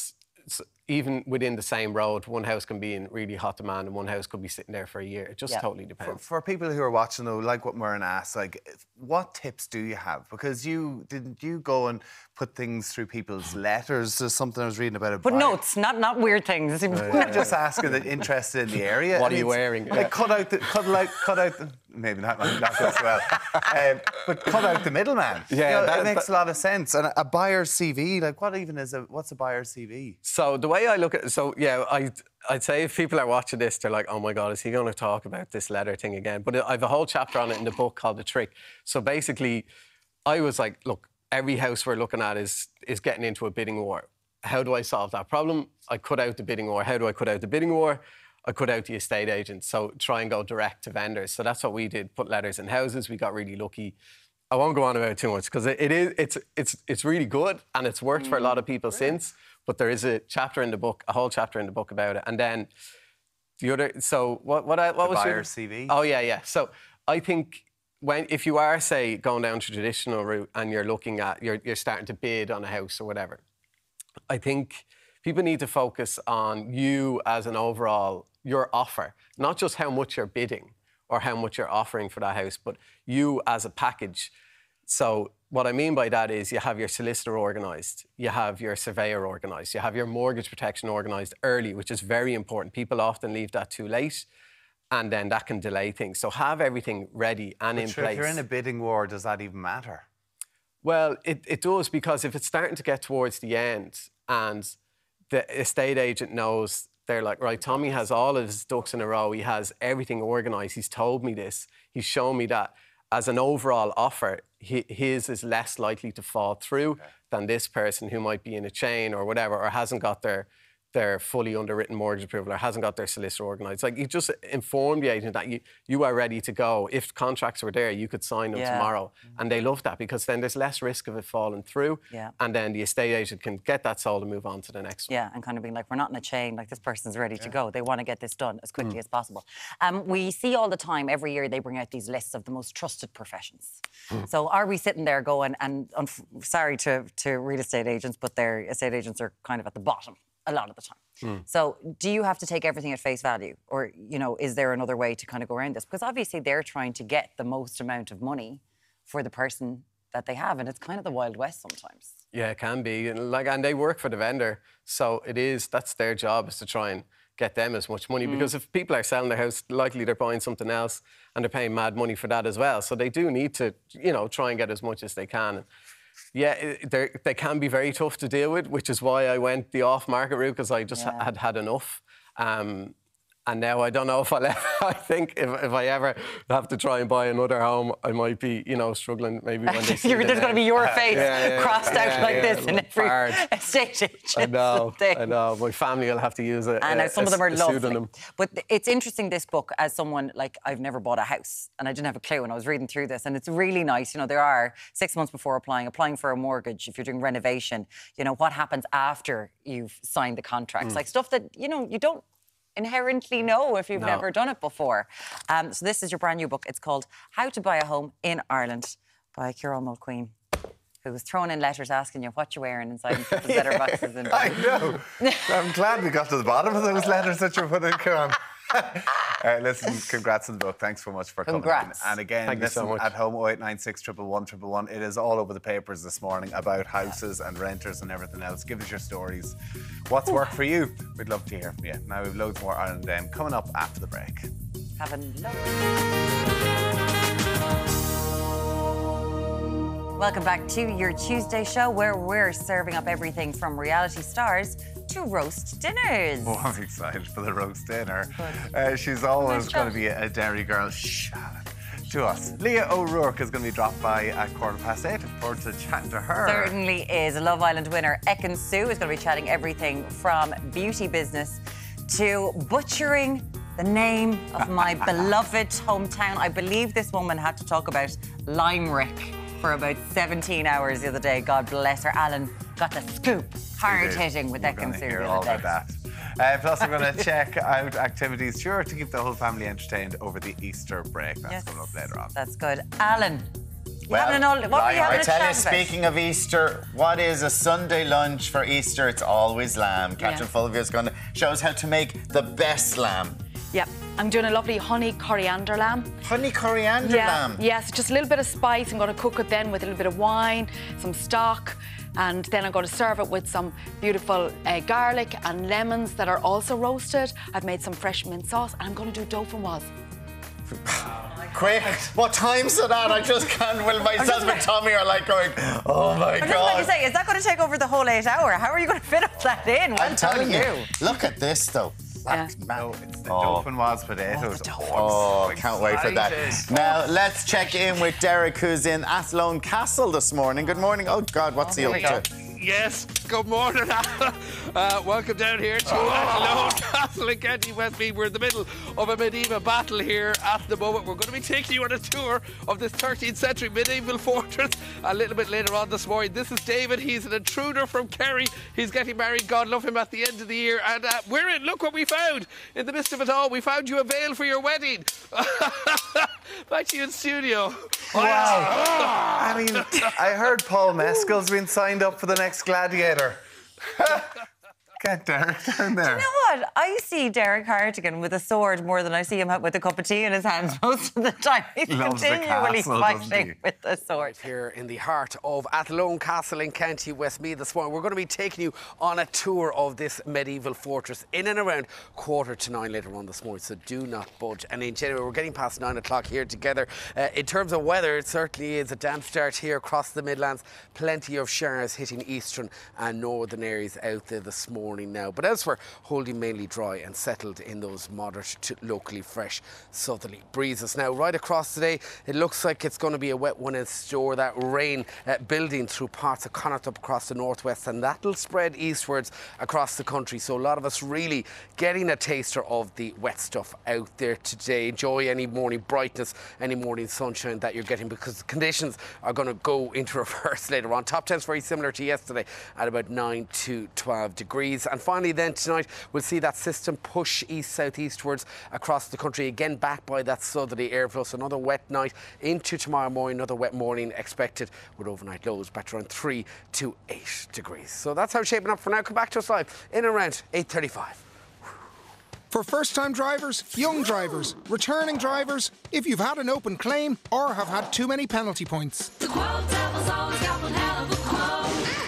even within the same road, one house can be in really hot demand and one house could be sitting there for a year. It just totally depends. For people who are watching though, like what Mairead asked, like what tips do you have? Because didn't you go and put things through people's letters or something I was reading about? But notes, not weird things. I'm just asking that interested in the area. What are you wearing? Like cut out the maybe not goes well. But cut out the middleman. Yeah, you know, it makes a lot of sense. And a buyer's CV, like what's a buyer's CV? So the way I look at it, so yeah, I'd say if people are watching this, they're like, oh my God, is he going to talk about this letter thing again? But I have a whole chapter on it in the book called The Trick. So basically, I was like, look, every house we're looking at is getting into a bidding war. How do I solve that problem? I cut out the bidding war. How do I cut out the bidding war? I cut out the estate agents. So try and go direct to vendors. So that's what we did, put letters in houses. We got really lucky. I won't go on about it too much because it's really good and it's worked for a lot of people since. But there is a chapter in the book, a whole chapter in the book about it. And then the other, so what was your buyer's CV? Oh yeah. So I think if you are, say, going down the traditional route and you're looking at, you're starting to bid on a house or whatever, I think people need to focus on you as an overall, your offer, not just how much you're bidding or how much you're offering for that house, but you as a package. So what I mean by that is you have your solicitor organised, you have your surveyor organised, you have your mortgage protection organised early, which is very important. People often leave that too late, and then that can delay things. So have everything ready and in place. If you're in a bidding war, does that even matter? Well, it does, because if it's starting to get towards the end and the estate agent knows, they're like, right, Tommy has all of his ducks in a row, he has everything organised, he's told me this, he's shown me that. As an overall offer, his is less likely to fall through than this person who might be in a chain or whatever, or hasn't got their fully underwritten mortgage approval or hasn't got their solicitor organised. Like, you just inform the agent that you are ready to go. If contracts were there, you could sign them tomorrow. And they love that because then there's less risk of it falling through. Yeah. And then the estate agent can get that sold and move on to the next one. Yeah, and kind of being like, we're not in a chain, like this person's ready to go. They want to get this done as quickly as possible. We see all the time, every year they bring out these lists of the most trusted professions. So are we sitting there going, and sorry to real estate agents, but their estate agents are kind of at the bottom a lot of the time. So do you have to take everything at face value? Or, you know, is there another way to kind of go around this? Because obviously they're trying to get the most amount of money for the person that they have, and it's kind of the Wild West sometimes. Yeah, it can be. And they work for the vendor. So that's their job, is to try and get them as much money. Because if people are selling their house, likely they're buying something else and they're paying mad money for that as well. So they do need to, you know, try and get as much as they can. Yeah, they can be very tough to deal with, which is why I went the off-market route, because I just had enough. And now I don't know if I'll ever, I think if I ever have to try and buy another home, I might be, you know, struggling maybe when they see There's going to be your face crossed out like this in every estate agent. I know. My family will have to use it. I know, some of them are lovely. Pseudonym. But it's interesting, this book, as someone, like, I've never bought a house and I didn't have a clue, and I was reading through this, and it's really nice. You know, there are 6 months before applying for a mortgage, if you're doing renovation, you know, what happens after you've signed the contracts. Like stuff that, you know, you don't inherently know if you've never done it before. So this is your brand new book. It's called How to Buy a Home in Ireland by Ciarán Mulqueen, who was throwing in letters asking you what you're wearing inside and put the letterboxes in. I know. I'm glad we got to the bottom of those letters that you're putting in, Ciarán. Listen, congrats on the book. Thanks so much for coming in. And again, Thank you so listen, much. at home, 0896 111 111. It is all over the papers this morning about houses and renters and everything else. Give us your stories. What's worked for you? We'd love to hear from you. Now, we've loads more Ireland coming up after the break. Have a Welcome back to your Tuesday show, where we're serving up everything from reality stars to roast dinners. Oh, I'm excited for the roast dinner. She's always going to be a Derry girl. To us. Leah O'Rourke is going to be dropped by at 8:15. Looking forward to chatting to her. Certainly is. Love Island winner Ekin-Su is going to be chatting everything from beauty business to butchering the name of my beloved hometown. I believe this woman had to talk about Limerick for about 17 hours the other day. God bless her. Alan got the scoop. Hard hitting with Ekin-Su the all other day. about that. Plus, we're going to check out activities, sure, to keep the whole family entertained over the Easter break. That's coming up later on. That's good. Alan, Well, what were you having I a tell you, chat about? speaking of Easter, what is a Sunday lunch for Easter? It's always lamb. Captain Fulvio is going to show us how to make the best lamb. Yeah, I'm doing a lovely honey coriander lamb. Honey coriander lamb? Yes, just a little bit of spice. I'm going to cook it then with a little bit of wine, some stock, and then I'm going to serve it with some beautiful garlic and lemons that are also roasted. I've made some fresh mint sauce, and I'm going to do dauphinoise. Quick, what time's it at? I just can't. Well, myself and Tommy are like going, oh my I'm just God. about to say, is that going to take over the whole 8 hour? How are you going to fit all that in? I'm telling you, look at this though. That's No, it's the dauphinoise potatoes. Oh, can't wait for that. Now, let's check in with Deric, who's in Athlone Castle this morning. Good morning. Oh, God, what's he up to? Yes, good morning. Welcome down here to Athlone Castle in County Westmeath. We're in the middle of a medieval battle here at the moment. We're going to be taking you on a tour of this 13th century medieval fortress a little bit later on this morning. This is David. He's an intruder from Kerry. He's getting married, God love him, at the end of the year. And we're in. Look what we found. In the midst of it all, we found you a veil for your wedding. Back to you in studio. Wow. I mean, I heard Paul Mescal's been signed up for the next Gladiator. Get Derek down there. You know what? I see Derek Hartigan with a sword more than I see him with a cup of tea in his hands most of the time. He's Loves the continually castle, doesn't fighting he? with a sword. Here in the heart of Athlone Castle in County Westmeath this morning, we're going to be taking you on a tour of this medieval fortress in and around 8:45 later on this morning, so do not budge. And in January, we're getting past 9 o'clock here together. In terms of weather, it certainly is a damp start here across the Midlands. Plenty of showers hitting eastern and northern areas out there this morning now, but elsewhere holding mainly dry and settled in those moderate to locally fresh southerly breezes. Now right across today, it looks like it's going to be a wet one in store. That rain building through parts of Connacht up across the northwest, and that'll spread eastwards across the country, so a lot of us really getting a taster of the wet stuff out there today. Enjoy any morning brightness, any morning sunshine that you're getting, because the conditions are going to go into reverse later on. Top 10's very similar to yesterday at about 9 to 12 degrees. And finally then tonight, we'll see that system push east-southeastwards across the country, again backed by that southerly airflow. So another wet night into tomorrow morning, another wet morning expected with overnight lows back to around 3 to 8 degrees. So that's how it's shaping up for now. Come back to us live in around 8:35. For first-time drivers, young drivers, returning drivers, if you've had an open claim or have had too many penalty points. The quote devil's always got one hell of a quote.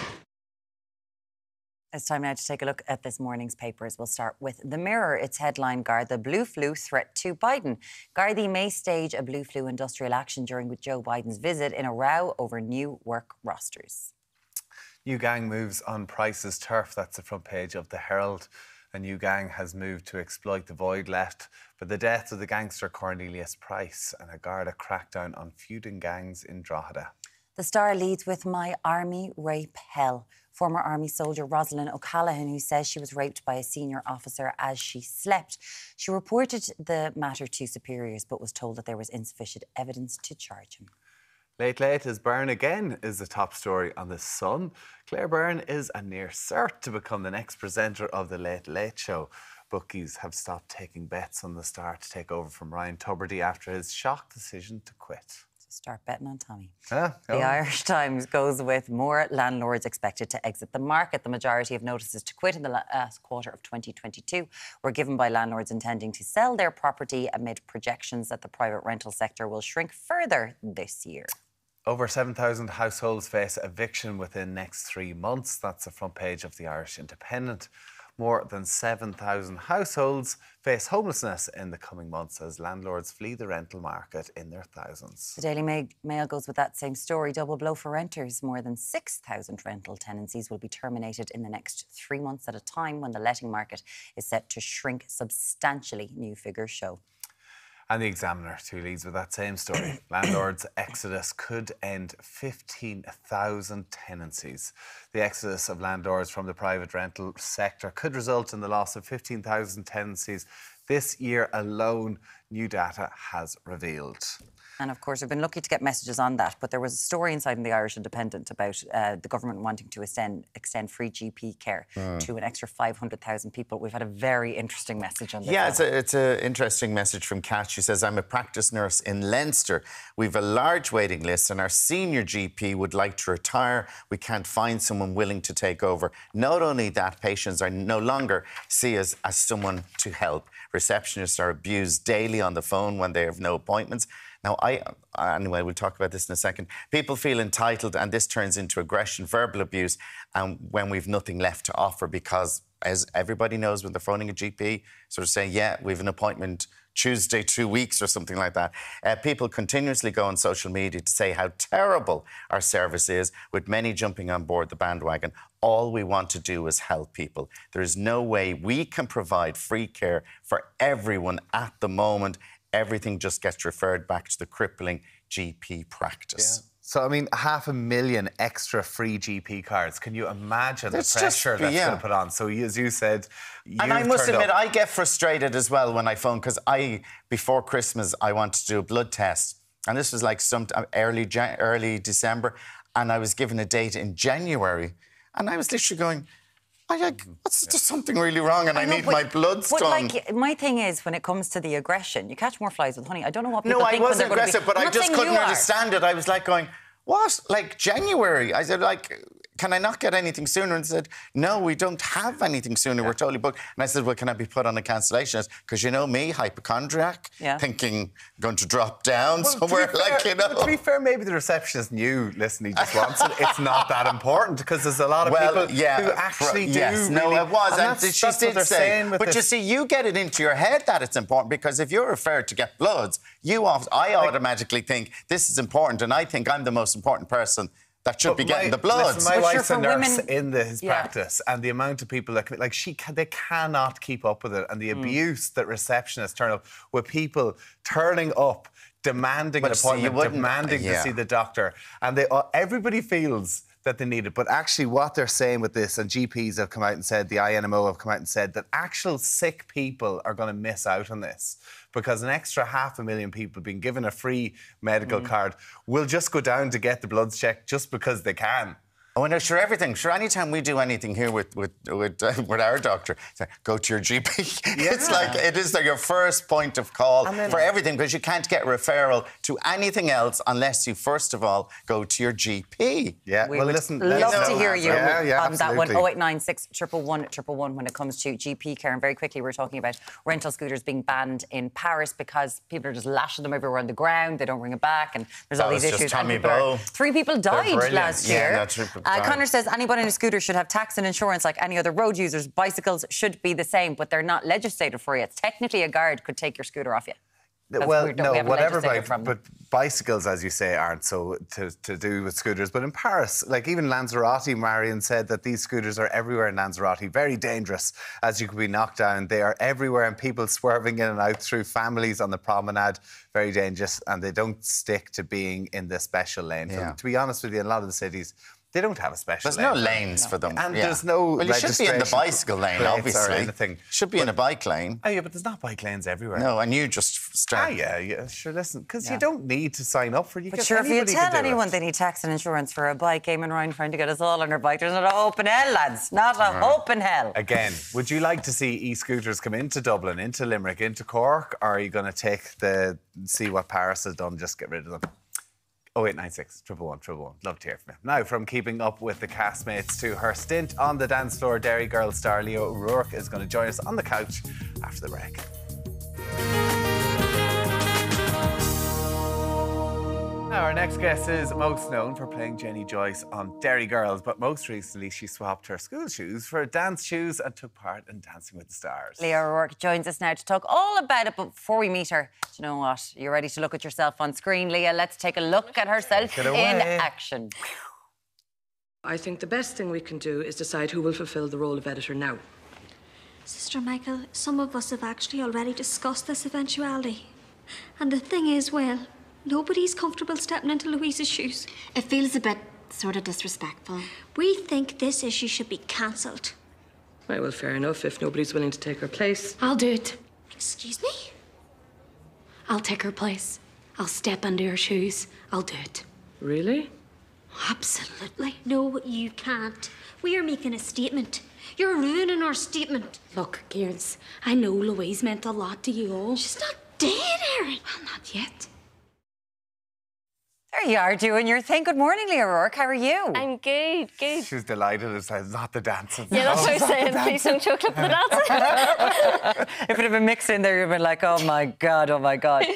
It's time now to take a look at this morning's papers. We'll start with The Mirror. Its headline, Garda Blue Flu Threat to Biden. Gardaí may stage a blue flu industrial action during Joe Biden's visit in a row over new work rosters. New gang moves on Price's turf. That's the front page of the Herald. A new gang has moved to exploit the void left for the death of the gangster Cornelius Price, and a Garda crackdown on feuding gangs in Drogheda. The Star leads with My Army Rape Hell. Former Army soldier Rosalind O'Callaghan, who says she was raped by a senior officer as she slept. She reported the matter to superiors but was told that there was insufficient evidence to charge him. Late Late is Byrne again is the top story on The Sun. Claire Byrne is a near cert to become the next presenter of the Late Late Show. Bookies have stopped taking bets on the Star to take over from Ryan Tubridy after his shock decision to quit. Start betting on Tommy. The Irish Times goes with more landlords expected to exit the market. The majority of notices to quit in the last quarter of 2022 were given by landlords intending to sell their property amid projections that the private rental sector will shrink further this year. Over 7,000 households face eviction within next 3 months. That's the front page of the Irish Independent. More than 7,000 households face homelessness in the coming months as landlords flee the rental market in their thousands. The Daily Mail goes with that same story. Double blow for renters. More than 6,000 rental tenancies will be terminated in the next 3 months at a time when the letting market is set to shrink substantially, new figures show. And the Examiner, 2 leads with that same story. Landlords' exodus could end 15,000 tenancies. The exodus of landlords from the private rental sector could result in the loss of 15,000 tenancies this year alone, new data has revealed. And of course, we've been lucky to get messages on that, but there was a story inside in the Irish Independent about the government wanting to extend free GP care to an extra 500,000 people. We've had a very interesting message on this. Yeah, it's an interesting message from Kat. She says, I'm a practice nurse in Leinster. We've a large waiting list and our senior GP would like to retire. We can't find someone willing to take over. Not only that, patients are no longer see us as someone to help. Receptionists are abused daily on the phone when they have no appointments. Now, anyway, we'll talk about this in a second. People feel entitled and this turns into aggression, verbal abuse, when we've nothing left to offer because, as everybody knows, when they're phoning a GP, sort of saying, yeah, we've an appointment Tuesday, 2 weeks or something like that. People continuously go on social media to say how terrible our service is, with many jumping on board the bandwagon. All we want to do is help people. There is no way we can provide free care for everyone at the moment. Everything just gets referred back to the crippling GP practice. Yeah. So, I mean, 500,000 extra free GP cards. Can you imagine the pressure that's going to put on? So, as you said, and I must admit, I get frustrated as well when I phone, because before Christmas, I wanted to do a blood test. And this was like early December. And I was given a date in January. And I was literally going, there's something really wrong and I need my bloods done. But, like, my thing is, when it comes to the aggression, you catch more flies with honey. I don't know what people think. No, I wasn't aggressive, but I just couldn't understand it. I was like going, what? Like, January? I said, like, can I not get anything sooner? And they said, no, we don't have anything sooner. We're totally booked. And I said, well, can I be put on a cancellation list? Because you know me, hypochondriac, thinking going to drop down somewhere, To be fair, maybe the receptionist knew, listen, he just wants it. It's not that important, because there's a lot of people who actually do. Yes, no, it was. And she did say, but you see, you get it into your head that it's important, because if you're referred to get bloods, I automatically think this is important, and I think I'm the most important person that should be getting the bloods. Listen, my wife's a nurse in his practice, and the amount of people that they cannot keep up with it, and the abuse that receptionists turn up with people turning up, demanding an appointment, demanding to see the doctor, and everybody feels that they need it. But actually what they're saying with this, and GPs have come out and said, the INMO have come out and said, that actual sick people are going to miss out on this, because an extra 500,000 people being given a free medical card will just go down to get the bloods checked just because they can. Oh, no, sure, everything. Sure, anytime we do anything here with our doctor, go to your GP. Yeah. It's like, it is like your first point of call for everything, because you can't get referral to anything else unless you, first of all, go to your GP. Yeah, we would love to hear you on that one. 0896 111 111 when it comes to GP care. And very quickly, we're talking about rental scooters being banned in Paris because people are just lashing them everywhere on the ground. They don't bring it back, and there's all these issues. Tommy Bow. 3 people died last year. Yeah, that's Connor says anybody in a scooter should have tax and insurance like any other road users. Bicycles should be the same, but they're not legislated for you. It's technically a guard could take your scooter off you. Well, no, whatever, but bicycles, as you say, aren't so to do with scooters. But in Paris, like even Lanzarote, Marion said that these scooters are everywhere in Lanzarote, very dangerous, as you could be knocked down. They are everywhere, and people swerving in and out through families on the promenade, very dangerous, and they don't stick to being in the special lane. So, to be honest with you, in a lot of the cities, they don't have a special lane. There's no lanes for them. And there's no Well, you should be in the bicycle lane, obviously. Or anything. Should be in a bike lane. Oh, yeah, but there's not bike lanes everywhere. No, and you just start... yeah, sure, listen, because you don't need to sign up for it. But sure, if you tell anyone they need tax and insurance for a bike, Eamon Ryan trying to get us all on our bike, there's not a hope in hell, lads. Not a hope in hell. Again, would you like to see e-scooters come into Dublin, into Limerick, into Cork, or are you going to see what Paris has done, just get rid of them? 0896 111 111. Love to hear from you. Now, from keeping up with the castmates to her stint on the dance floor, Derry Girls star Leah O'Rourke is going to join us on the couch after the break. Now, our next guest is most known for playing Jenny Joyce on Derry Girls, but most recently she swapped her school shoes for dance shoes and took part in Dancing with the Stars. Leah O'Rourke joins us now to talk all about it, but before we meet her, do you know what? You're ready to look at yourself on screen, Leah. Let's take a look at herself in action. I think the best thing we can do is decide who will fulfil the role of editor now. Sister Michael, some of us have actually already discussed this eventuality. And the thing is, well, nobody's comfortable stepping into Louise's shoes. It feels a bit sort of disrespectful. We think this issue should be cancelled. Right, well, fair enough. If nobody's willing to take her place. I'll do it. Excuse me? I'll take her place. I'll step under her shoes. I'll do it. Really? Absolutely. No, you can't. We are making a statement. You're ruining our statement. Look, girls, I know Louise meant a lot to you all. She's not dead, Erin. Well, not yet. There you are doing your thing. Good morning, Leah O'Rourke. How are you? I'm good, good. She was delighted. It's like, not the dancing. Yeah, that's what I was saying. Please don't choke up the dancing. If it had been mixed in there, you'd been like, oh my God, oh my God.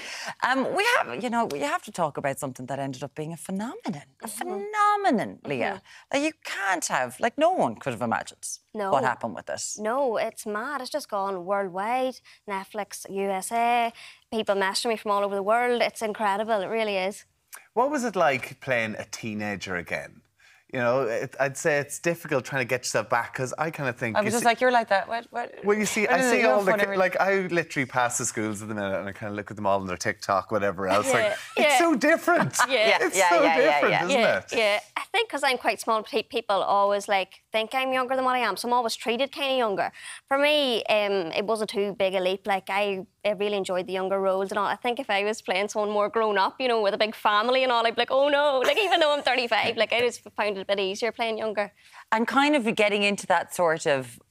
We have to talk about something that ended up being a phenomenon. A phenomenon, Leah. Like, you can't have, like, no one could have imagined what happened with this. No, it's mad. It's just gone worldwide. Netflix, USA, people messaging me from all over the world. It's incredible. It really is. What was it like playing a teenager again? You know, I'd say it's difficult trying to get yourself back because I kind of think... I was just like, you're like that. What? Well, you see, I see all the... Like, I literally pass the schools at the minute and I kind of look at them all on their TikTok, whatever else. It's so different. It's so different, isn't it? Yeah, I think because I'm quite small, people always, like, think I'm younger than what I am, so I'm always treated kind of younger. For me, it wasn't too big a leap. Like, I really enjoyed the younger roles and all. I think if I was playing someone more grown up, you know, with a big family and all, I'd be like, oh no. Like, even though I'm 35, like, I just found it a bit easier playing younger. And kind of getting into that sort of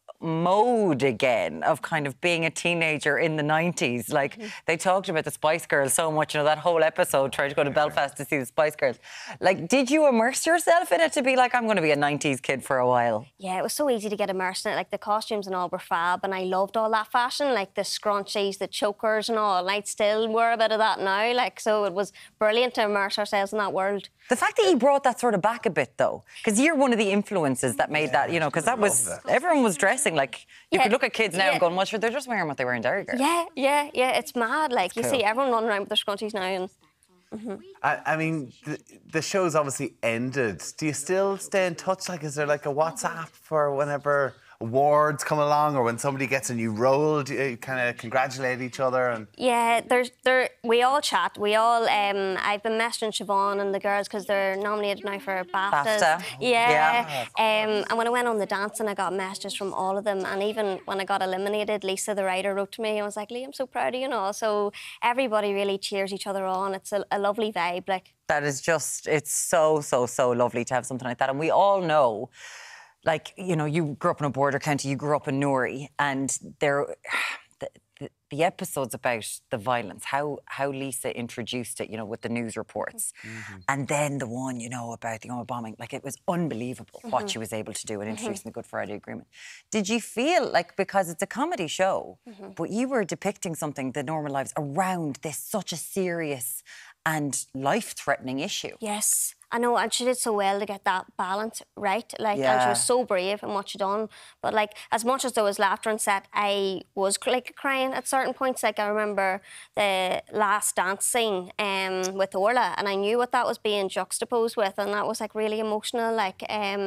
mode again of kind of being a teenager in the 90s. Like, they talked about the Spice Girls so much, you know, that whole episode, trying to go to Belfast to see the Spice Girls. Like, did you immerse yourself in it to be like, I'm going to be a 90s kid for a while? Yeah, it was so easy to get immersed in it. Like, the costumes and all were fab, and I loved all that fashion, like the scrunchies, the chokers and all. And I'd still wear a bit of that now, like, so it was brilliant to immerse ourselves in that world. The fact that you brought that sort of back a bit, though, because you're one of the influences that made that, you know, because that was, everyone was dressing like, you could look at kids now and going, well, sure, they're just wearing what they were in Derry Girls. Yeah, it's mad. Like, you see everyone running around with their scrunchies now. And I mean, the show's obviously ended. Do you still stay in touch? Like, is there like a WhatsApp for whenever awards come along, or when somebody gets a new role, do you kind of congratulate each other? And yeah, we all chat. We all, I've been messaging Siobhan and the girls because they're nominated now for BAFTAs. Yeah. And when I went on the dancing, I got messages from all of them. And even when I got eliminated, Lisa, the writer, wrote to me and was like, Leah, I'm so proud of you, and all. So everybody really cheers each other on. It's a lovely vibe. Like, that is just, it's so, so, so lovely to have something like that. And we all know, like, you know, you grew up in a border county, you grew up in Newry, and the episodes about the violence, how Lisa introduced it, you know, with the news reports. And then the one, you know, about the Omagh bombing, like, it was unbelievable what she was able to do in introducing the Good Friday Agreement. Did you feel like, because it's a comedy show, but you were depicting something, the normal lives around this such a serious and life-threatening issue? Yes. I know, and she did so well to get that balance right. Like, and she was so brave in what she done. But, like, as much as there was laughter on set, I was like crying at certain points. Like, I remember the last dance scene with Orla, and I knew what that was being juxtaposed with, and that was like really emotional. Like,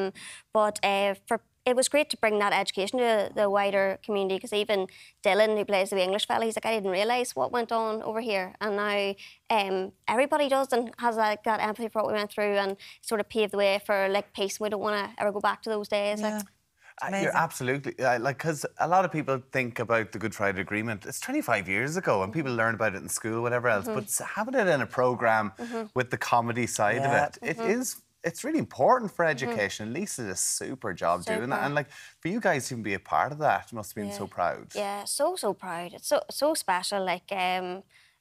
it was great to bring that education to the wider community, because even Dylan, who plays the English fella, he's like, I didn't realise what went on over here. And now everybody does and has like that empathy for what we went through, and sort of paved the way for like peace. We don't want to ever go back to those days. Yeah. Like, you're absolutely, like, because a lot of people think about the Good Friday Agreement. It's 25 years ago, and people learn about it in school, whatever else. But having it in a programme with the comedy side of it, it's really important for education. Lisa did a super job doing that. And, like, for you guys to even be a part of that, you must have been so proud. Yeah, so proud. It's so special. Like,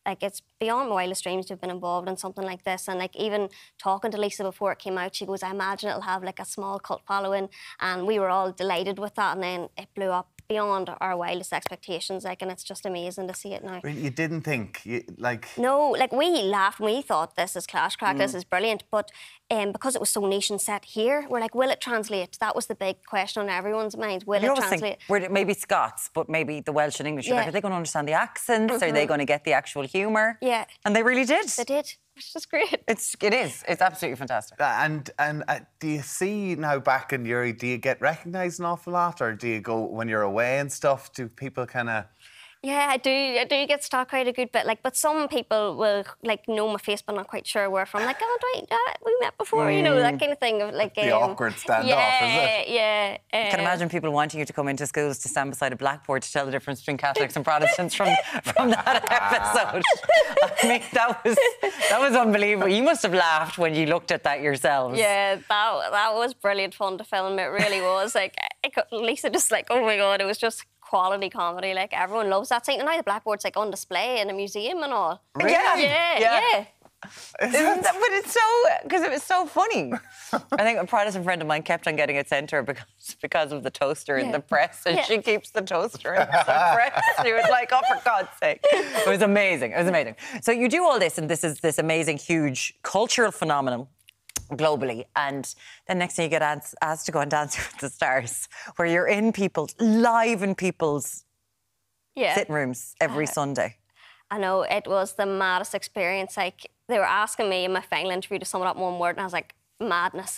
like, it's beyond my wildest dreams to have been involved in something like this. And, like, even talking to Lisa before it came out, she goes, I imagine it'll have, like, a small cult following. And we were all delighted with that. And then it blew up beyond our wildest expectations, like, and it's just amazing to see it now. You didn't think, like... No, like, we laughed and we thought, this is class crack, this is brilliant. But because it was so niche and set here, we're like, will it translate? That was the big question on everyone's mind. Will it translate? Maybe Scots, but maybe the Welsh and English. Like, are they going to understand the accents? Are they going to get the actual humour? Yeah. And they really did. They did. It's just great. It is. It's absolutely fantastic. And do you see now back in Uri, do you get recognised an awful lot, or do you go when you're away and stuff? Do people kind of... Yeah, I do get stalked quite a good bit. Like, but some people will, like, know my face, but not quite sure where from. Like, oh, we met before, you know, that kind of thing. Of, like, the awkward standoff, is it? Yeah. I can imagine people wanting you to come into schools to stand beside a blackboard to tell the difference between Catholics and Protestants from that episode. I mean, that was unbelievable. You must have laughed when you looked at that yourselves. Yeah, that was brilliant fun to film. It really was. Like, Lisa just like, oh my God, it was just quality comedy. Like, everyone loves that scene. And now the blackboard's like on display in a museum and all. Really? Yeah. But it's so, because it was so funny. I think a Protestant friend of mine kept on getting it sent to her because of the toaster in the press, and she keeps the toaster in the press. She was like, oh, for God's sake. It was amazing. It was amazing. So you do all this, and this is this amazing, huge cultural phenomenon globally, and then next thing you get asked to go and dance with the stars, where you're live in people's sitting rooms every Sunday. I know, it was the maddest experience. Like, they were asking me in my final interview to sum it up in one word, and I was like, madness.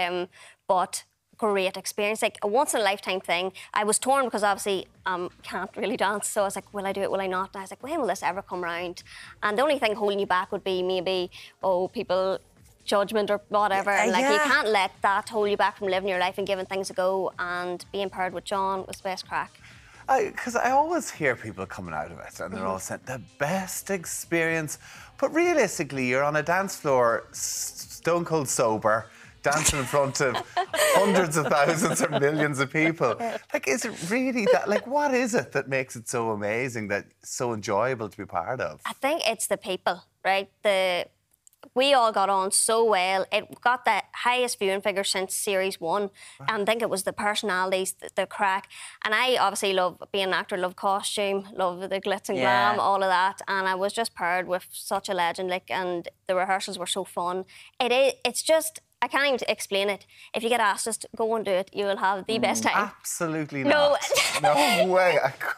But great experience, like a once in a lifetime thing. I was torn because obviously can't really dance, so I was like, will I do it, will I not? And I was like, when will this ever come round? And the only thing holding you back would be maybe, people judgment or whatever. And like, you can't let that hold you back from living your life and giving things a go. And being paired with John was the best crack. Because I always hear people coming out of it and they're all saying the best experience. But realistically, you're on a dance floor, stone cold sober, dancing in front of hundreds of thousands or millions of people. Like, is it really that? Like, what is it that makes it so amazing, that so enjoyable to be part of? I think it's the people, right? We all got on so well. It got the highest viewing figure since Series 1. And I think it was the personalities, the crack. And I obviously love being an actor, love costume, love the glitz and glam, all of that. And I was just paired with such a legend, like, and the rehearsals were so fun. It's just, I can't even explain it. If you get asked just go and do it, you will have the best time. Absolutely not. No way.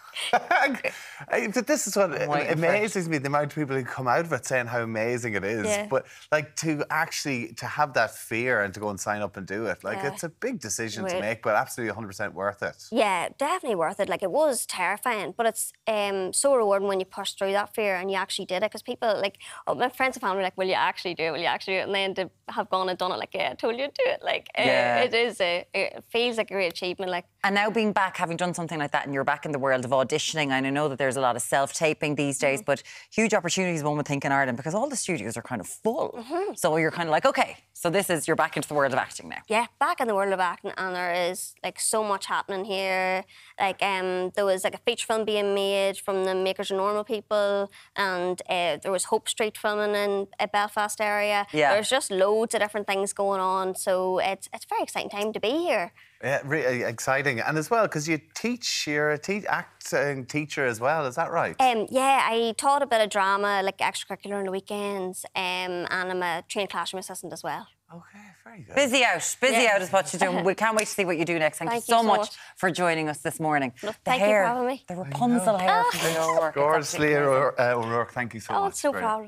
This is what amazes me, the amount of people who come out of it saying how amazing it is. Yeah. But like, to have that fear and to go and sign up and do it, like, it's a big decision to make, but absolutely 100% worth it. Yeah, definitely worth it. Like, it was terrifying, but it's so rewarding when you push through that fear and you actually did it. Because people, like, my friends and family were like, will you actually do it? Will you actually do it? And then to have gone and done it, like, yeah, I told you to do it. Like, it feels like a great achievement. Like, and now being back, having done something like that, and you're back in the world of auditioning, and I know that there's a lot of self-taping these days, but huge opportunities, one would think, in Ireland, because all the studios are kind of full. So you're kind of like, okay, so you're back into the world of acting now. Yeah, back in the world of acting, and there is like so much happening here. Like, there was like a feature film being made from the makers of Normal People, and there was Hope Street filming in a Belfast area. There's just loads of different things going on, so it's a very exciting time to be here. Yeah, really exciting. And as well, because you're a acting teacher as well, is that right? Yeah, I taught a bit of drama, like extracurricular on the weekends, and I'm a trained classroom assistant as well. Okay, very good. Busy out is what you're doing. We can't wait to see what you do next. Thank you so much for joining us this morning. Thank you for having me. The Rapunzel hair from Leah O'Rourke. Gorgeous Leah O'Rourke, thank you so much. Oh, it's no problem.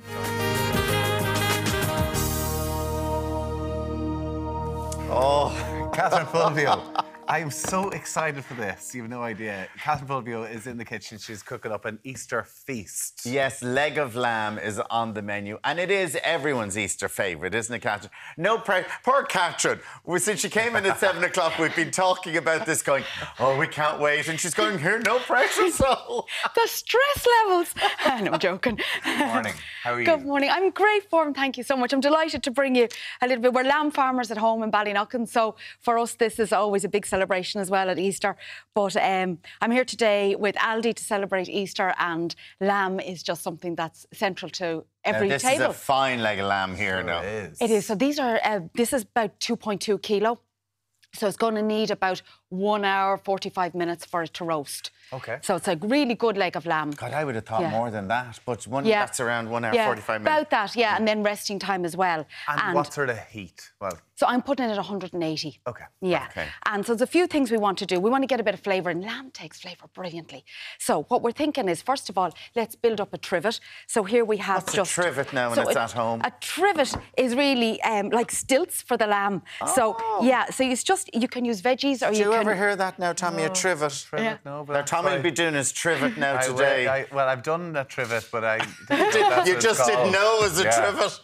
Oh, Catherine Fulvio. I'm so excited for this. You have no idea. Catherine Fulvio is in the kitchen. She's cooking up an Easter feast. Yes, leg of lamb is on the menu. And it is everyone's Easter favourite, isn't it, Catherine? No pressure. Poor Catherine. Since she came in at 7 o'clock, we've been talking about this going, oh, we can't wait. And she's going, here, no pressure, so... The stress levels. No, I'm joking. Good morning. How are you? Good morning. I'm in great form, thank you so much. I'm delighted to bring you a little bit. We're lamb farmers at home in Ballynockin, so for us, this is always a big celebration celebration as well at Easter. But I'm here today with Aldi to celebrate Easter, and lamb is just something that's central to every this table. This is a fine leg of lamb here now. It is. So these are, this is about 2.2 kilo. So it's going to need about 1 hour, 45 minutes for it to roast. Okay. So it's a really good leg of lamb. God, I would have thought more than that, but that's around 1 hour, 45 minutes. About that, and then resting time as well. And what sort of heat? Well, so I'm putting it at 180. Okay. Yeah. Okay. And so there's a few things we want to do. We want to get a bit of flavour, and lamb takes flavour brilliantly. So what we're thinking is, first of all, let's build up a trivet. So here we have What's a trivet now when it's at home? A trivet is really like stilts for the lamb. So, so it's just, you can use veggies or Do you ever hear that now, Tommy, a trivet? No, but now, Tommy will be doing his trivet now today. Well, I've done a trivet, but I... you just didn't know it was a trivet.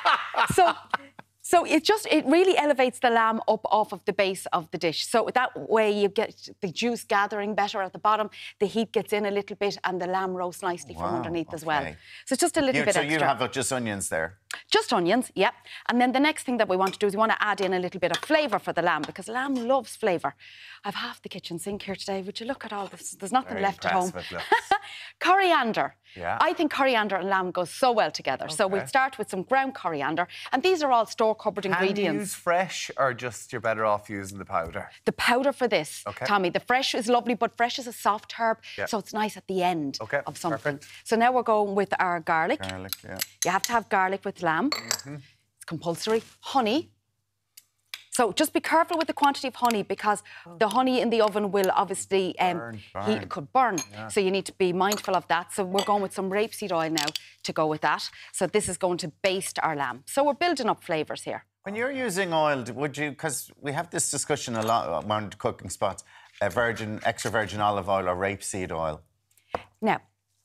So it really elevates the lamb up off of the base of the dish. So that way you get the juice gathering better at the bottom, the heat gets in a little bit, and the lamb roasts nicely from underneath as well. So it's just a little bit extra. So you have just onions there? Just onions, yeah. And then the next thing that we want to do is we want to add in a little bit of flavour for the lamb, because lamb loves flavour. I've half the kitchen sink here today. Would you look at all this? There's nothing left at home. Coriander. Yeah. I think coriander and lamb go so well together. Okay. So we'll start with some ground coriander, and these are all store-cupboard ingredients. Can you use fresh, or just you're better off using the powder? The powder for this, Tommy. The fresh is lovely, but fresh is a soft herb, so it's nice at the end of something. Perfect. So now we're going with our garlic. Garlic, yeah. You have to have garlic with lamb. It's compulsory. Honey. So just be careful with the quantity of honey, because the honey in the oven will obviously heat, could burn. Yeah. So you need to be mindful of that. So we're going with some rapeseed oil now to go with that. So this is going to baste our lamb. So we're building up flavours here. When you're using oil, would you, because we have this discussion a lot around cooking spots, extra virgin olive oil or rapeseed oil? Now.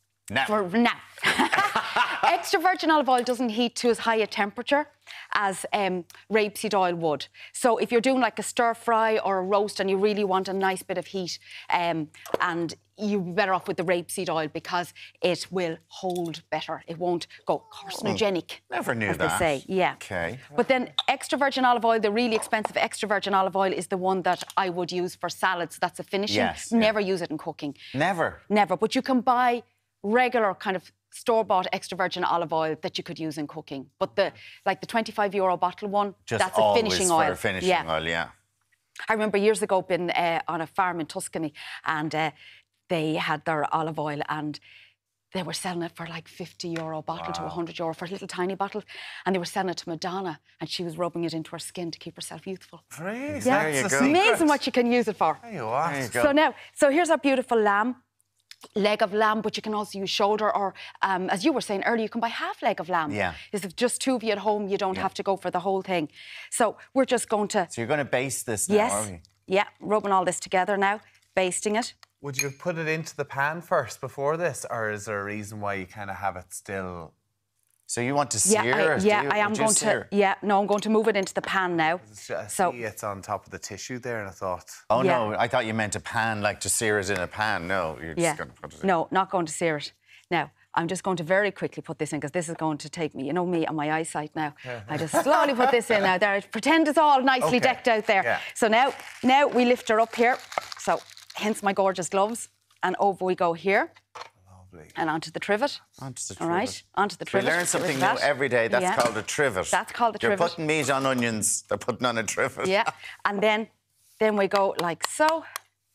Extra virgin olive oil doesn't heat to as high a temperature as rapeseed oil would. So if you're doing like a stir fry or a roast and you really want a nice bit of heat, and you're better off with the rapeseed oil, because it will hold better. It won't go carcinogenic. Never knew as that. They say, yeah. Okay. But then extra virgin olive oil, the really expensive extra virgin olive oil, is the one that I would use for salads. That's a finishing. Yes, Never use it in cooking. Never. Never. But you can buy regular kind of store-bought extra virgin olive oil that you could use in cooking. But the €25 bottle one, that's a finishing oil. For finishing oil, yeah. I remember years ago being on a farm in Tuscany, and they had their olive oil, and they were selling it for like €50 bottle to €100 for a little tiny bottle, and they were selling it to Madonna, and she was rubbing it into her skin to keep herself youthful. Really? Yeah, there you go. It's amazing what you can use it for. There you are. There you go. So here's our beautiful lamb. Leg of lamb, but you can also use shoulder, or as you were saying earlier, you can buy half leg of lamb. Yeah. If just two of you at home, you don't have to go for the whole thing. So we're just going to... So you're going to baste this now, are we? Yeah, rubbing all this together now, basting it. Would you put it into the pan first before this, or is there a reason why you kind of have it still... So you want to sear it? I am going to. Yeah, no, I'm going to move it into the pan now. I see it's on top of the tissue there, and I thought... Oh, no, I thought you meant a pan, like to sear it in a pan. No, you're just going to put it in. No, not going to sear it. Now, I'm just going to very quickly put this in, because this is going to take me, you know me and my eyesight now. I just slowly put this in now. There, pretend it's all nicely decked out there. Yeah. So now we lift her up here. So, hence my gorgeous gloves. And over we go here. And onto the trivet. Onto the trivet. All right, onto the trivet. We learn something new every day. That's called a trivet. That's called a trivet. You're putting meat on onions. They're putting on a trivet. Yeah, and then we go like so,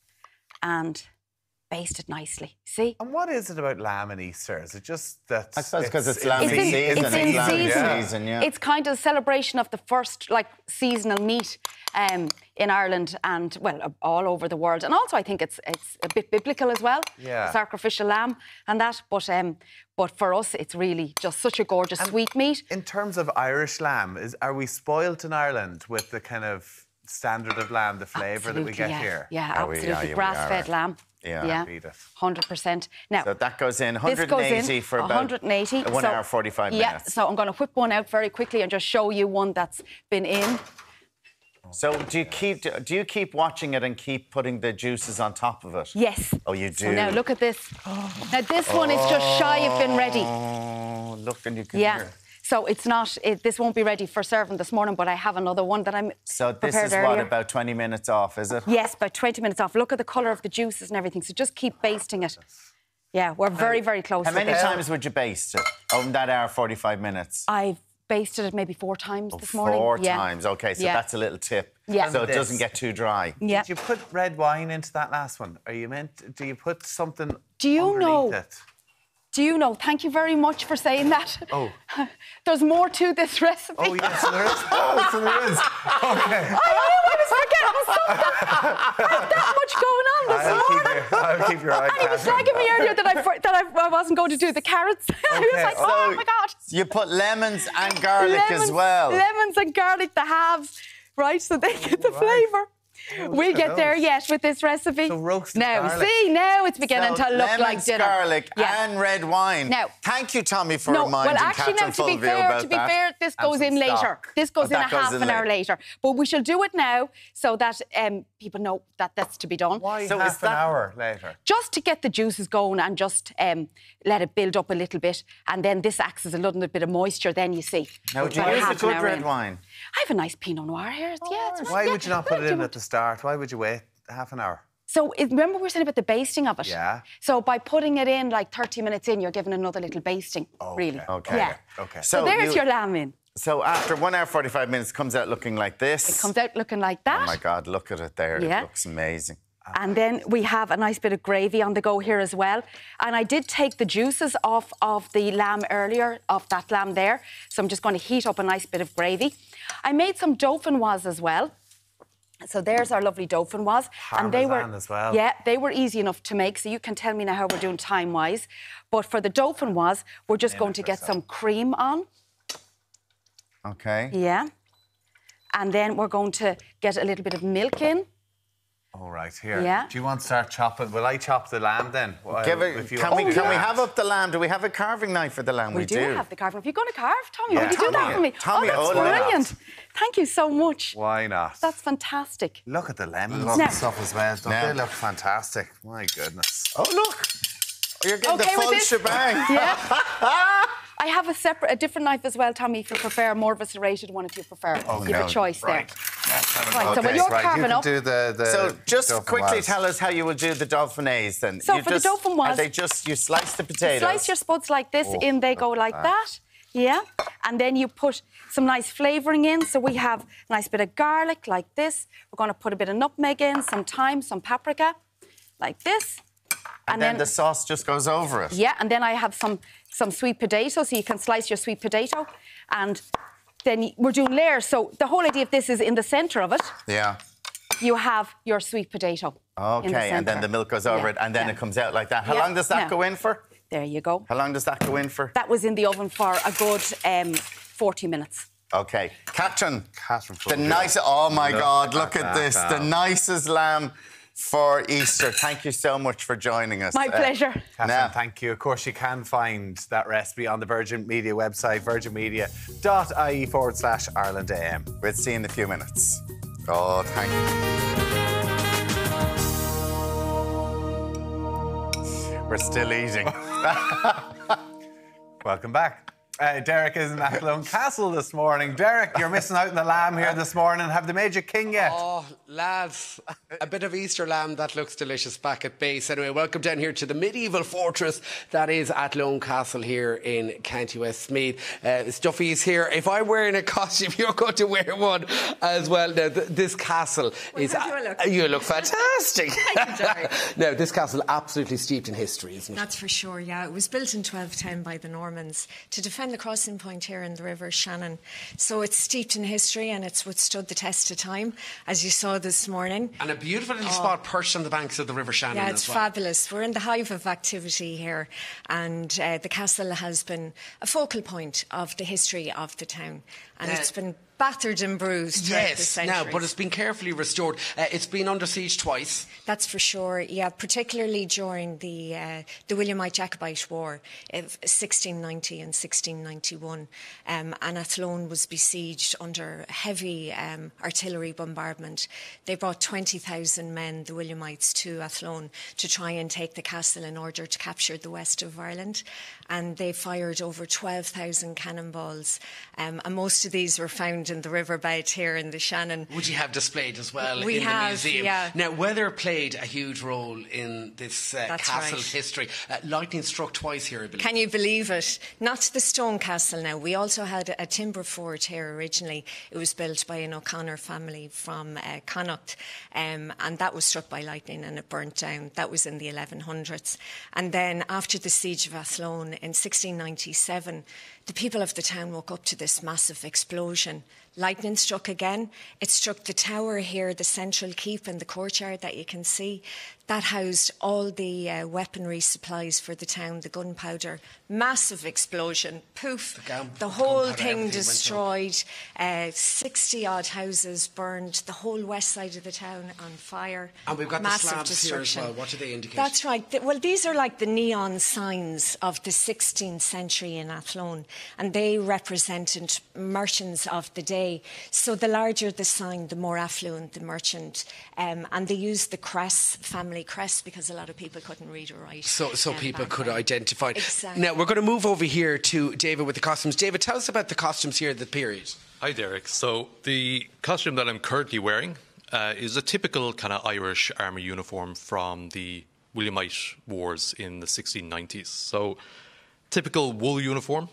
and baste it nicely. See? And what is it about lamb and Easter? Is it just that... I suppose because it's lamb season. It's in season, yeah. It's kind of a celebration of the first, like, seasonal meat in Ireland and, well, all over the world. And also I think it's a bit biblical as well. Yeah. Sacrificial lamb and that. But for us, it's really just such a gorgeous sweet meat. In terms of Irish lamb, are we spoilt in Ireland with the kind of standard of lamb, the flavour that we get here? Yeah, absolutely. Grass-fed lamb. Yeah, 100%. Now, so that goes in 180 for about 180, 1 hour 45 minutes. Yeah, so I'm going to whip one out very quickly and just show you one that's been in. So do you keep watching it and keep putting the juices on top of it? Yes. Oh, you do? So now look at this. Now this one is just shy of being ready. Oh, look, and you can hear. So it's not, this won't be ready for serving this morning, but I have another one that I'm So this is earlier. what, about 20 minutes off, is it? Yes, about 20 minutes off. Look at the colour of the juices and everything. So just keep basting it. Yeah, we're very, very close. How many with it. times would you baste it over that hour, 45 minutes? I've basted it maybe 4 times this morning. 4 times, OK, so that's a little tip. Yeah. So it doesn't get too dry. Yeah. Did you put red wine into that last one? Are you meant? Do you put something? Do you know? underneath it? Do you know? Thank you very much for saying that. Oh. There's more to this recipe. Oh, yes, there is. Oh, so there is. OK. I was forgetting something. I had that much going on this morning. I'll keep your eye And he was slagging me earlier that I wasn't going to do the carrots. I was like, oh my God. You put lemons and garlic as well. Lemons and garlic, the halves, right? So they get the flavour. We'll get there yet with this recipe. So roasted now, garlic. see, now it's beginning to look lemons, like dinner. garlic and red wine. Now, thank you, Tommy, for reminding well, actually, Captain now, to be Fulvio about to be that. fair, this goes in later. This goes in a half an hour later. But we shall do it now so that people know that that's to be done. Why So half is that- an hour later? Just to get the juices going and just let it build up a little bit. And then this acts as a little bit of moisture, then you see. Now, would you About use a half an good hour red in. wine? I have a nice Pinot Noir here. Yeah, it's Why yeah, would you not put it well, in at the start? Why would you wait half an hour? So remember we were saying about the basting of it? Yeah. So by putting it in like 30 minutes in, you're giving another little basting, really. Okay. Yeah. Okay. So there's your lamb in. So after 1 hour, 45 minutes, it comes out looking like this. It comes out looking like that. Oh, my God, look at it there. Yeah. It looks amazing. And then we have a nice bit of gravy on the go here as well. And I did take the juices off of the lamb earlier, off that lamb there. So I'm just going to heat up a nice bit of gravy. I made some dauphinoise as well. So there's our lovely dauphinoise. And they were, Parmesan as well. Yeah, they were easy enough to make. So you can tell me now how we're doing time-wise. But for the dauphinoise, we're just going to get some cream on. Okay. Yeah. And then we're going to get a little bit of milk in. All right, here. Yeah. Do you want to start chopping? Will I chop the lamb then? Can we have up the lamb? Do we have a carving knife for the lamb? We do have the carving. If you're going to carve, Tommy, Yeah. will you do that for me? Tommy, oh, that's brilliant. Thank you so much. Why not? That's fantastic. Look at the lemons Now- and stuff as well. Don't they look fantastic? My goodness. Oh, look. You're getting the Okay with full this? shebang. Yeah. I have a different knife as well, Tommy, if you prefer, more of a serrated one if you prefer. Oh, you have no. a choice Right. there. Right, so when you're carving you can up... do the So just quickly dauphinoise. tell us how you will do the dauphinoise then. So You for the dauphinoise- Are they just, you slice the potatoes? Slice your spuds like this, in they go like that. Yeah. And then you put some nice flavouring in. So we have a nice bit of garlic like this. We're going to put a bit of nutmeg in, some thyme, some paprika, like this. And then the sauce just goes over it. Yeah, and then I have some sweet potato, so you can slice your sweet potato. And then we're doing layers. So the whole idea of this is in the centre of it, Yeah. you have your sweet potato. in the Okay, and then centre. the milk goes over Yeah, it, and then yeah. it comes out like that. How Yeah, long does that now. go in for? There you go. How long does that go in for? That was in the oven for a good 40 minutes. Okay. Catherine, the Fulvio. nice... Oh, my Look God, at look at that this. The lamb. nicest lamb for Easter. Thank you so much for joining us. My pleasure. Catherine, Now- thank you. Of course, you can find that recipe on the Virgin Media website, virginmedia.ie/IrelandAM. We'll see you in a few minutes. Oh, thank you. We're still eating. Welcome back. Deric is in Athlone Castle this morning. Deric, you're missing out on the lamb here this morning. Have they made you king yet? Oh, lads, a bit of Easter lamb, that looks delicious back at base. Anyway, welcome down here to the medieval fortress that is Athlone Castle here in County Westmeath. Stuffy's here. If I'm wearing a costume, you're going to wear one as well. Now, this castle is... how do I look? You look fantastic. Thank you, Jerry. Now, this castle absolutely steeped in history, isn't it? That's for sure, yeah. It was built in 1210 by the Normans to defend the crossing point here in the River Shannon. So it's steeped in history and it's withstood the test of time, as you saw this morning. And a beautiful little spot perched on the banks of the River Shannon Yeah, it's as well. fabulous. We're in the hive of activity here, and the castle has been a focal point of the history of the town. And it's been battered and bruised throughout the Yes, centuries. now, but it's been carefully restored. It's been under siege twice. That's for sure, yeah, particularly during the Williamite Jacobite War of 1690 and 1691. And Athlone was besieged under heavy artillery bombardment. They brought 20,000 men, the Williamites, to Athlone to try and take the castle in order to capture the west of Ireland. And they fired over 12,000 cannonballs. And most of these were found in the riverbed here in the Shannon. Would you have displayed as well We in have, the museum? yeah. Now, weather played a huge role in this castle's history. Lightning struck twice here, I believe. Can you believe it? Not the stone castle now. We also had a timber fort here originally. It was built by an O'Connor family from Connacht, and that was struck by lightning and it burnt down. That was in the 1100s. And then after the siege of Athlone in 1697, the people of the town woke up to this massive explosion. Lightning struck again. It struck the tower here, the central keep in the courtyard that you can see. That housed all the weaponry supplies for the town, the gunpowder. Massive explosion. Poof. The whole thing destroyed. 60-odd houses burned. The whole west side of the town on fire. And we've got Massive the slabs destruction. here as well. What do they indicate? That's right. Well, these are like the neon signs of the 16th century in Athlone, and they represented merchants of the day. So the larger the sign, the more affluent the merchant. And they used the crest, family crest, because a lot of people couldn't read or write. So people could identify. Exactly. Now, we're going to move over here to David with the costumes. David, tell us about the costumes here at the period. Hi, Deric. So the costume that I'm currently wearing is a typical kind of Irish army uniform from the Williamite Wars in the 1690s. So typical wool uniform.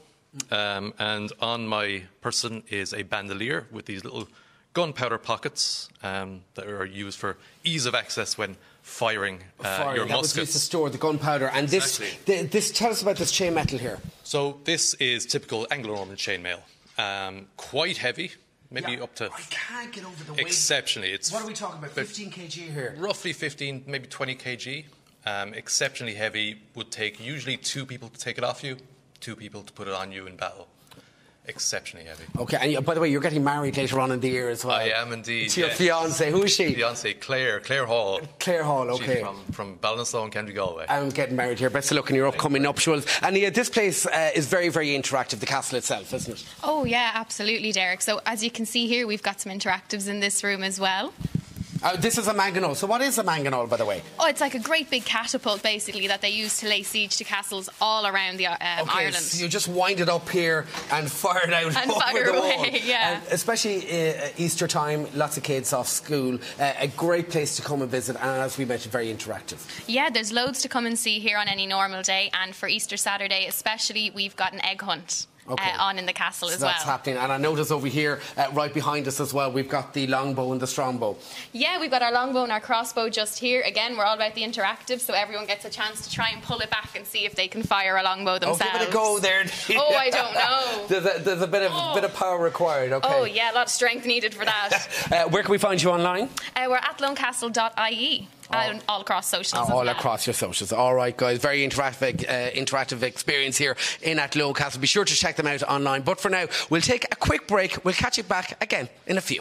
And on my person is a bandolier with these little gunpowder pockets that are used for ease of access when firing your that muskets. was used to store the gunpowder. And this, tell us about this chain metal here. So this is typical Anglo-Norman chainmail. Quite heavy, maybe up to... I can't get over the weight. Exceptionally. It's what are we talking about, 15 kg here? Roughly 15, maybe 20 kg. Exceptionally heavy, would take usually 2 people to take it off you, 2 people to put it on you in battle. Exceptionally heavy. Okay, and by the way, you're getting married later on in the year as well. I am indeed. To your fiancée. Who is she? Fiancée, Claire Hall. Claire Hall, okay. She's from Ballinasloe, County Galway. I'm getting married here. Best of luck in your upcoming nuptials. And yeah, this place is very, very interactive, the castle itself, isn't it? Oh, yeah, absolutely, Deric. So as you can see here, we've got some interactives in this room as well. This is a mangonel. So what is a mangonel, by the way? Oh, it's like a great big catapult, basically, that they use to lay siege to castles all around the Ireland. So you just wind it up here and fire it out and over fire the away, wall. yeah. And especially Easter time, lots of kids off school. A great place to come and visit, and as we mentioned, very interactive. Yeah, there's loads to come and see here on any normal day, and for Easter Saturday especially, we've got an egg hunt. On in the castle as well. That's happening. And I notice over here, right behind us as well, we've got the longbow and the strongbow. Yeah, we've got our longbow and our crossbow just here. Again, we're all about the interactive, so everyone gets a chance to try and pull it back and see if they can fire a longbow themselves. Oh, give it a go there. Oh, I don't know. There's a bit of power required, okay. Oh, yeah, a lot of strength needed for that. Where can we find you online? We're at athlonecastle.ie. All across socials. All across your socials. All right, guys. Very interactive experience here in Athlone Castle. Be sure to check them out online. But for now, we'll take a quick break. We'll catch you back again in a few.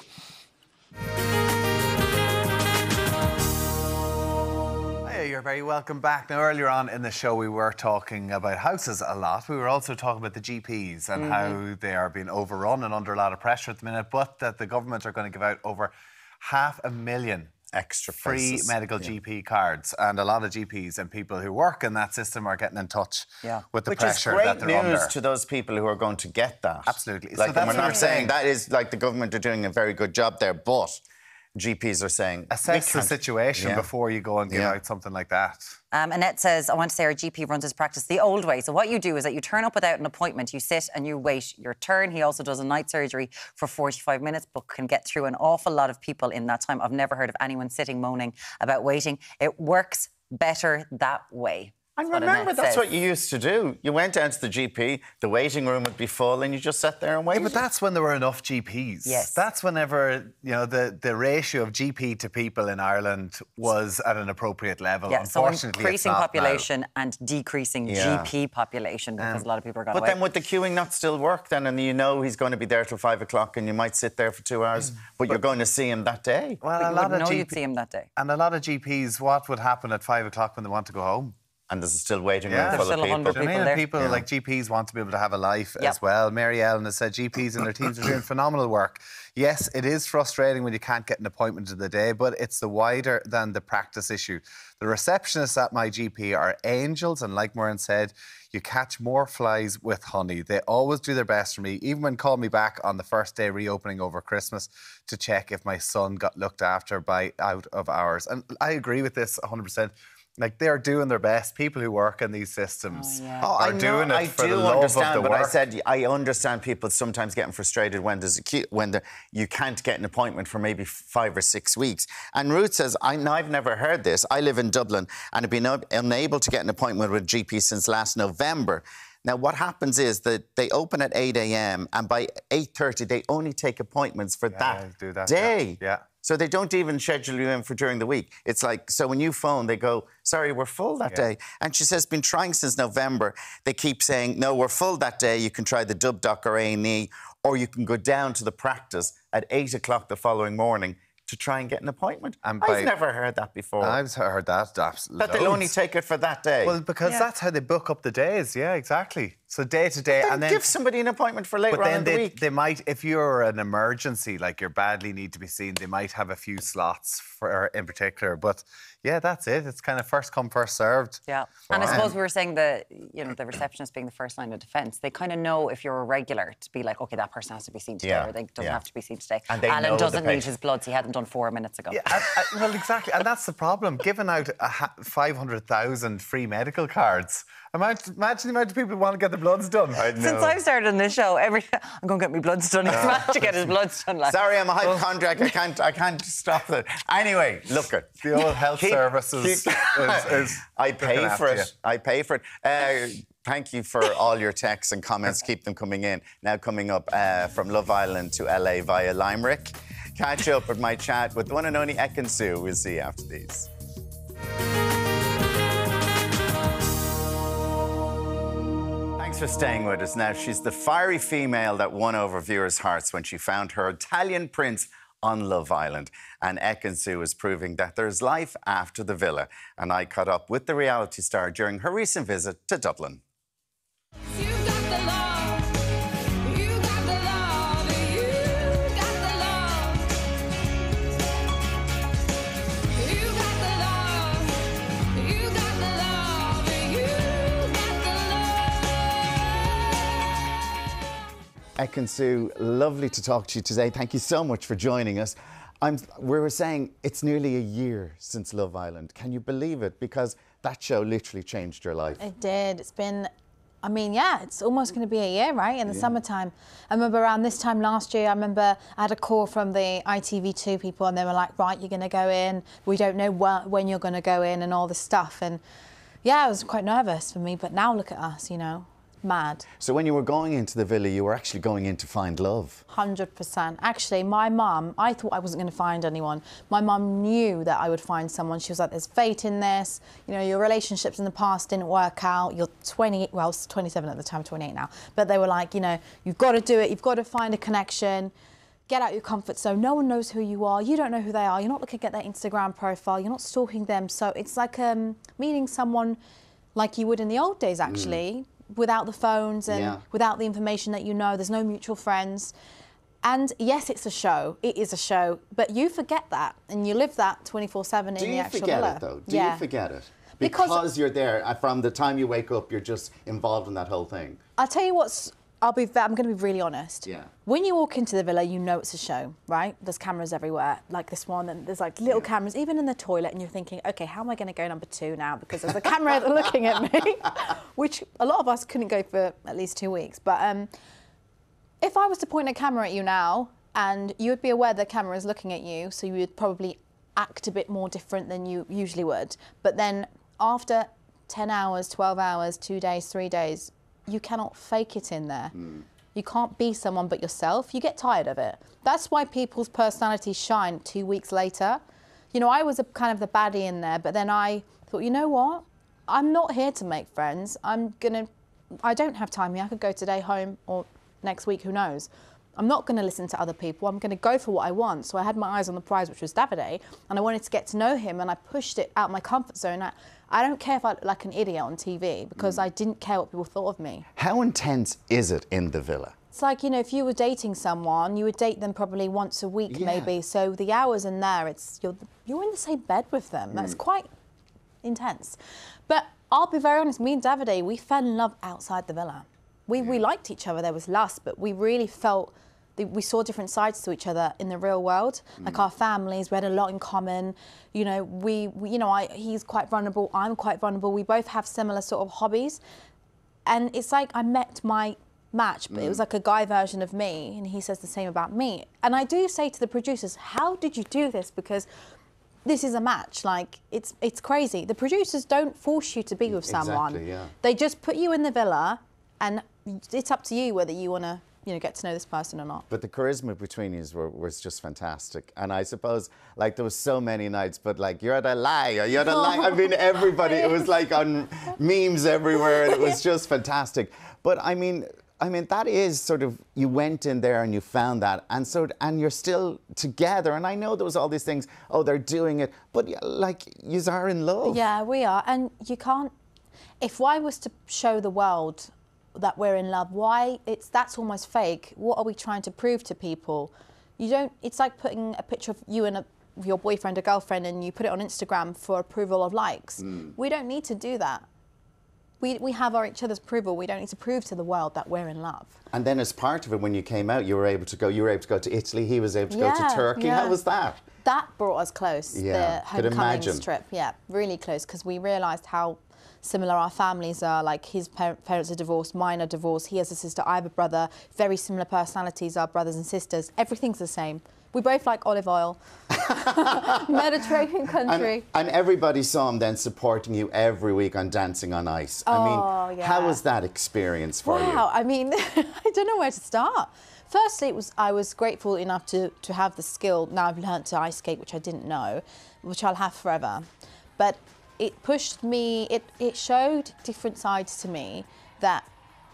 Hey, you're very welcome back. Now, earlier on in the show, we were talking about houses a lot. We were also talking about the GPs and how they are being overrun and under a lot of pressure at the minute, but that the government are going to give out over 500,000 extra free medical GP cards, and a lot of GPs and people who work in that system are getting in touch with the pressure that they're under. Which is great news to those people who are going to get that. Absolutely. Like, So that's we're what not I'm saying that is like the government are doing a very good job there, but GPs are saying assess the situation before you go and give out something like that. Annette says, I want to say our GP runs his practice the old way. So what you do is that you turn up without an appointment, you sit and you wait your turn. He also does a night surgery for 45 minutes, but can get through an awful lot of people in that time. I've never heard of anyone sitting moaning about waiting. It works better that way. And remember, that's what you used to do. You went down to the GP, the waiting room would be full, and you just sat there and waited. Yeah, but that's when there were enough GPs. Yes. That's whenever, you know, the ratio of GP to people in Ireland was at an appropriate level. Yeah, so Unfortunately, increasing it's not population now. and decreasing GP population because a lot of people are going But away. then would the queuing not still work then? And you know he's going to be there till 5 o'clock and you might sit there for 2 hours, but you're going to see him that day. Well, But a you lot wouldn't of know you'd see him that day. And a lot of GPs, what would happen at 5 o'clock when they want to go home? And there's still waiting room Yeah, full of people. Do you know what I mean? People like GPs want to be able to have a life as well. Mary Ellen has said GPs and their teams are doing phenomenal work. Yes, it is frustrating when you can't get an appointment in the day, but it's the wider than the practice issue. The receptionists at my GP are angels, and like Mairead said, you catch more flies with honey. They always do their best for me, even when calling me back on the first day reopening over Christmas to check if my son got looked after by out of hours. And I agree with this 100%. Like, they're doing their best. People who work in these systems are doing it for the love of the work. I said I understand people sometimes getting frustrated when there's a queue, you can't get an appointment for maybe 5 or 6 weeks. And Ruth says, I've never heard this. I live in Dublin and have been unable to get an appointment with a GP since last November. Now, what happens is that they open at 8 a.m. and by 8:30 they only take appointments for that day. Yeah. So they don't even schedule you in for during the week. It's like, so when you phone, they go, sorry, we're full that day. And she says, been trying since November. They keep saying, no, we're full that day. You can try the Dub Doc or A&E, or you can go down to the practice at 8 o'clock the following morning to try and get an appointment. I've never heard that before. I've heard that. That they'll only take it for that day. Well, because that's how they book up the days. Yeah, exactly. So day to day, and then give somebody an appointment for later on in the week. They might, if you're an emergency, like you badly need to be seen, they might have a few slots for in particular. But yeah, that's it. It's kind of first come, first served. Yeah, and I suppose we were saying the the receptionist being the first line of defence. They kind of know if you're a regular to be like, okay, that person has to be seen today, or they doesn't have to be seen today. And they Alan know doesn't need his bloods. He hadn't done 4 minutes ago. Yeah, well, exactly, and that's the problem. Giving out 500,000 free medical cards. Imagine the amount of people who want to get the bloods done. Since I've started on this show, I'm going to get my bloods done. He's managed to get his bloods done. Sorry, I'm a hypochondriac. I can't stop it. Anyway, look at the old health services. I pay for it. I pay for it. Thank you for all your texts and comments. Keep them coming in. Now coming up from Love Island to LA via Limerick. Catch up with my chat with the one and only Ekin-Su. We'll see you after these. Thanks for staying with us. Now, she's the fiery female that won over viewers' hearts when she found her Italian prince on Love Island. And Ekin-Su is proving that there's life after the villa. And I caught up with the reality star during her recent visit to Dublin. Ekin-Su, lovely to talk to you today. Thank you so much for joining us. We were saying it's nearly a year since Love Island. Can you believe it? Because that show literally changed your life. It did. It's been, I mean, yeah, it's almost going to be a year, right? In the summertime. I remember around this time last year, I remember I had a call from the ITV2 people and they were like, right, you're going to go in. We don't know when you're going to go in and all this stuff. And yeah, it was quite nervous for me. But now look at us, you know. Mad. So when you were going into the villa, you were actually going in to find love? 100%. Actually, my mum, I thought I wasn't going to find anyone. My mum knew that I would find someone. She was like, there's fate in this. You know, your relationships in the past didn't work out. You're 20, well, I was 27 at the time, 28 now. But they were like, you know, you've got to do it. You've got to find a connection. Get out your comfort zone. No one knows who you are. You don't know who they are. You're not looking at their Instagram profile. You're not stalking them. So it's like meeting someone like you would in the old days, actually. Without the phones and without the information that you know, there's no mutual friends. And yes, it's a show. It is a show. But you forget that and you live that 24/7 in the actual villa. Do you forget it, though? Do you forget it? Because you're there. From the time you wake up, you're just involved in that whole thing. I'll tell you what's... I'm going to be really honest. Yeah. When you walk into the villa, you know it's a show, right? There's cameras everywhere, like this one, and there's like little cameras, even in the toilet, and you're thinking, okay, how am I going to go number 2 now? Because there's a camera looking at me, which a lot of us couldn't go for at least 2 weeks. But if I was to point a camera at you now, and you would be aware the camera is looking at you, so you would probably act a bit more different than you usually would. But then after 10 hours, 12 hours, 2 days, 3 days. You cannot fake it in there. You can't be someone but yourself. You get tired of it. That's why people's personalities shine 2 weeks later. You know, I was kind of the baddie in there, but then I thought, you know what? I'm not here to make friends. I don't have time here. I could go today home or next week, who knows? I'm not going to listen to other people. I'm going to go for what I want. So I had my eyes on the prize, which was Davide, and I wanted to get to know him, and I pushed it out my comfort zone. I don't care if I look like an idiot on TV, because I didn't care what people thought of me. How intense is it in the villa? It's like, you know, if you were dating someone, you would date them probably once a week, maybe. So the hours in there, you're in the same bed with them. That's quite intense. But I'll be very honest, me and Davide, we fell in love outside the villa. We liked each other, there was lust, but we really felt we saw different sides to each other in the real world. Like our families, we had a lot in common. You know, he's quite vulnerable, I'm quite vulnerable. We both have similar sort of hobbies. And it's like I met my match, but it was like a guy version of me, and he says the same about me. And I do say to the producers, how did you do this? Because this is a match, like, it's crazy. The producers don't force you to be with someone. Exactly, yeah. They just put you in the villa, and it's up to you whether you want to, you know, get to know this person or not. But the charisma between you was just fantastic. And I suppose, like, there was so many nights, but like, you're the liar, you're the liar. I mean, everybody, it was like on memes everywhere, and it was just fantastic. But I mean, that is sort of, you went in there and you found that, and you're still together. And I know there was all these things, oh, they're doing it, but like, you are in love. Yeah, we are. And you can't, if I was to show the world that we're in love, that's almost fake. What are we trying to prove to people? It's like putting a picture of you and your boyfriend or girlfriend, and you put it on Instagram for approval of likes. We don't need to do that. We have each other's approval. We don't need to prove to the world that we're in love. And then as part of it, when you came out, you were able to go to Italy, he was able to go to Turkey. How was that? That brought us close, the homecomings trip. Yeah, really close, because we realised how similar our families are. Like, his parents are divorced, mine are divorced, he has a sister, I have a brother. Very similar personalities, our brothers and sisters. Everything's the same. We both like olive oil. Mediterranean country. And everybody saw him then supporting you every week on Dancing on Ice. I mean, how was that experience for you? Wow, I mean, I don't know where to start. Firstly, I was grateful enough to have the skill. Now I've learnt to ice skate, which I didn't know, which I'll have forever. But it pushed me, it showed different sides to me that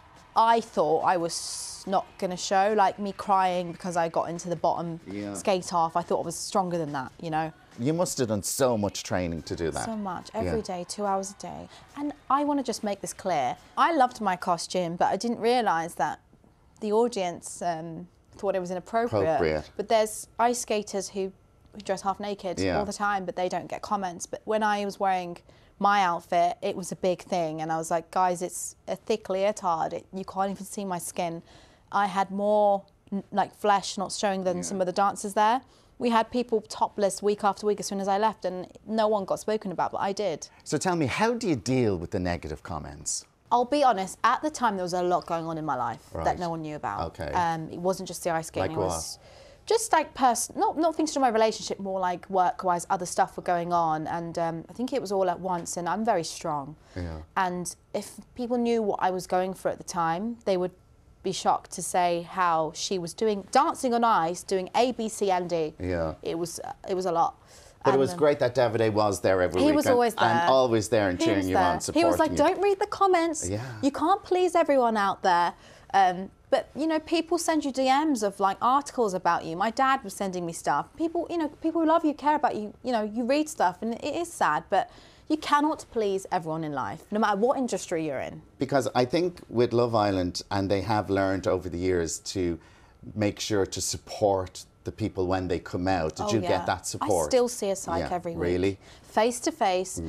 I thought I was not going to show, like me crying because I got into the bottom skate off. I thought I was stronger than that, you know. You must have done so much training to do that. So much, every day, 2 hours a day. And I want to just make this clear. I loved my costume, but I didn't realise that the audience thought it was inappropriate. But there's ice skaters who dress half naked all the time, but they don't get comments. But when I was wearing my outfit, it was a big thing, and I was like, guys, it's a thick leotard. You can't even see my skin. I had more like flesh not showing than some of the dancers there. We had people topless week after week as soon as I left, and no one got spoken about, but I did. So tell me, how do you deal with the negative comments? I'll be honest, at the time there was a lot going on in my life that no one knew about. Okay. It wasn't just the ice skating. Like it was just like not things to do with my relationship, more like work-wise, other stuff were going on, and I think it was all at once, and I'm very strong. And if people knew what I was going for at the time, they would be shocked to say how she was doing dancing on ice, doing A, B, C, and D. It was a lot. But it was great that Davide was there every week. He was always there. And always there and cheering you on, supporting you. He was like, don't read the comments. You can't please everyone out there. But, you know, people send you DMs of, like, articles about you. My dad was sending me stuff. People, you know, people who love you, care about you, you know, you read stuff, and it is sad, but you cannot please everyone in life, no matter what industry you're in. Because I think with Love Island, and they have learned over the years to make sure to support the people when they come out. Did you get that support? I still see a psych every week. Really? Face to face.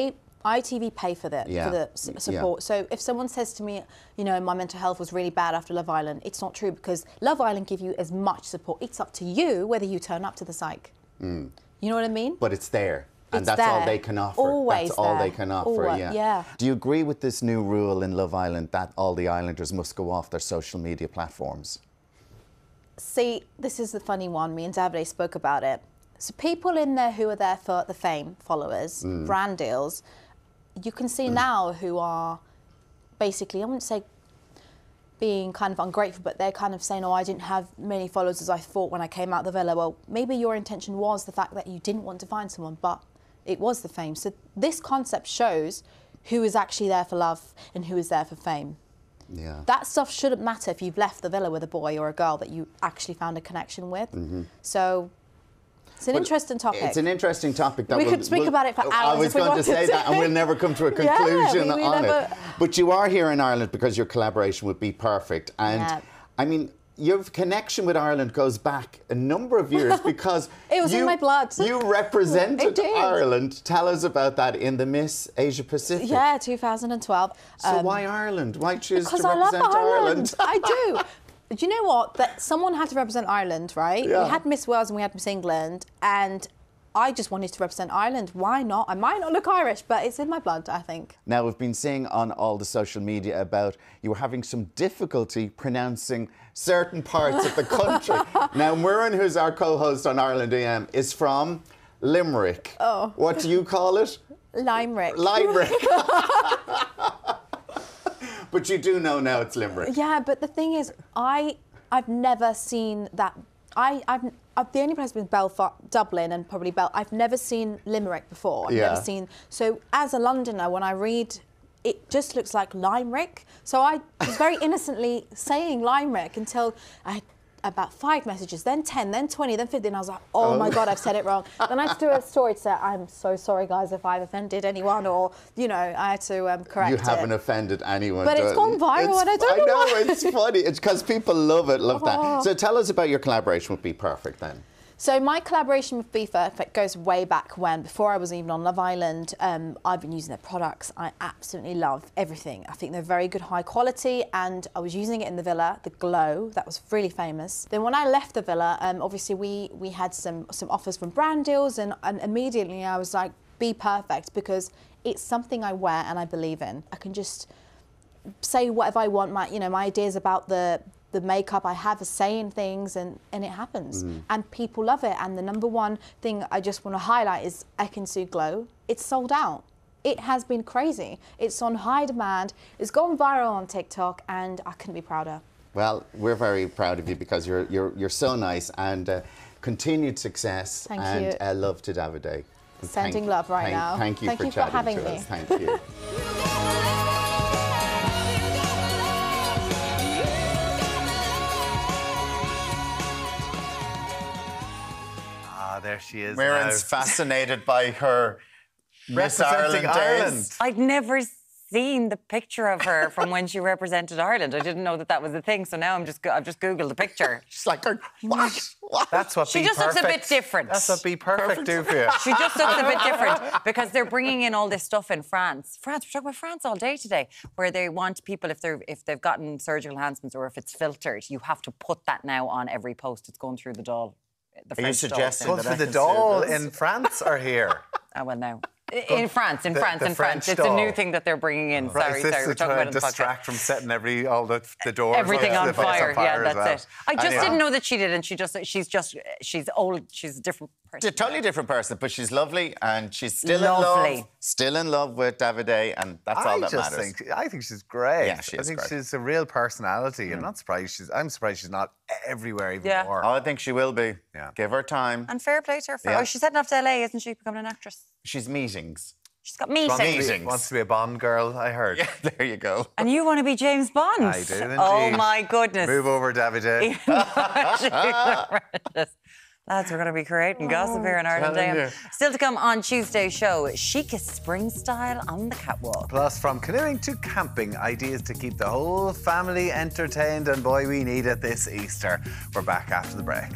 ITV pay for the support. So if someone says to me, you know, my mental health was really bad after Love Island, it's not true, because Love Island give you as much support. It's up to you whether you turn up to the psych. You know what I mean? But it's there. And It's that's there. all they can offer. Always that's all there. they can offer, Yeah. Do you agree with this new rule in Love Island that all the islanders must go off their social media platforms? See, this is the funny one. Me and Davide spoke about it. So people in there who are there for the fame, followers, brand deals, you can see now who are basically, I wouldn't say being kind of ungrateful, but they're kind of saying, oh, I didn't have many followers as I thought when I came out of the villa. Well, maybe your intention was the fact that you didn't want to find someone, but it was the fame. So this concept shows who is actually there for love and who is there for fame. Yeah. That stuff shouldn't matter if you've left the villa with a boy or a girl that you actually found a connection with. So it's an interesting topic. It's an interesting topic. That we could speak about it for hours. I was going to say that, and we'll never come to a conclusion on it. But you are here in Ireland because your collaboration would Be Perfect. And I mean, your connection with Ireland goes back a number of years because it was in my blood. You represented Ireland. Tell us about that in the Miss Asia Pacific. Yeah, 2012. So why Ireland? Why choose to I represent love Ireland? I do. Do you know what? That someone had to represent Ireland, right? Yeah. We had Miss Wales and we had Miss England, and I just wanted to represent Ireland. Why not? I might not look Irish, but it's in my blood, I think. Now, we've been seeing on all the social media about you were having some difficulty pronouncing certain parts of the country. Now, Muireann, who's our co-host on Ireland AM, is from Limerick. Oh. What do you call it? Limerick. Limerick. But you do know now it's Limerick. Yeah, but the thing is, I've never seen that. The only place has been Belfast, Dublin, and probably I've never seen Limerick before. I've never seen. So as a Londoner, when I read, it just looks like Limerick. So I was very innocently saying Limerick until I had about 5 messages, then 10, then 20, then 50, and I was like, oh my God, I've said it wrong. Then I had to do a story to say, I'm so sorry, guys, if I've offended anyone, or, you know, I had to correct it. You haven't offended anyone. But it's gone viral, and I don't know why. I know, it's funny. It's because people love it, love that. So tell us about your collaboration with Be Perfect, then. So my collaboration with Be Perfect goes way back when, before I was even on Love Island. I've been using their products. I absolutely love everything. I think they're very good, high quality, and I was using it in the villa, the glow, that was really famous. Then when I left the villa, obviously we had some offers from brand deals, and immediately I was like, Be Perfect, because it's something I wear and I believe in. I can just say whatever I want, my ideas about the makeup I have is saying things, and it happens. And people love it. And the #1 thing I just want to highlight is Ekin-Su Glow. It's sold out. It has been crazy. It's on high demand. It's gone viral on TikTok, and I couldn't be prouder. Well, we're very proud of you because you're so nice, and continued success. Thank you. And love to Davide. Sending love right now. Thank you for having to me. us. Thank you. There she is. Muireann's fascinated by her Miss Representing Ireland days. I'd never seen the picture of her from when she represented Ireland. I didn't know that was a thing, so now I've just Googled the picture. She's like, what? That's what she Be just Perfect. looks a bit different. That's what Be Perfect do for you. She just looks a bit different because they're bringing in all this stuff in France. We're talking about France all day today, where they want people, if they've gotten surgical enhancements or if it's filtered, you have to put that now on every post. It's going through the doll. Are you suggesting that for the doll in France or here? Oh, well, no. In France. It's doll. a new thing that they're bringing in. Right, Sorry, we're talking about it in the distract from setting all the doors. Everything on fire. Yeah, that's well. it. I just didn't know that she did, and she's old. She's a different person. A totally different person, but she's lovely, and she's still in love with Davide, and that's all that matters. I think she's great. Yeah, she is I think great. she's a real personality. I'm not surprised. I'm surprised she's not everywhere even more. Oh, I think she will be. Yeah. Give her time. And fair play to her. Oh, she's heading off to LA, isn't she? Becoming an actress. She's meetings. She's got meetings. Wants to be a Bond girl, I heard. Yeah, there you go. And you want to be James Bond? I do, indeed. Oh, my goodness. Move over, Davide. Lads, we're going to be creating gossip here in Ireland AM. Still to come on Tuesday's show, chicest spring style on the catwalk. Plus, from canoeing to camping, ideas to keep the whole family entertained, and boy, we need it this Easter. We're back after the break.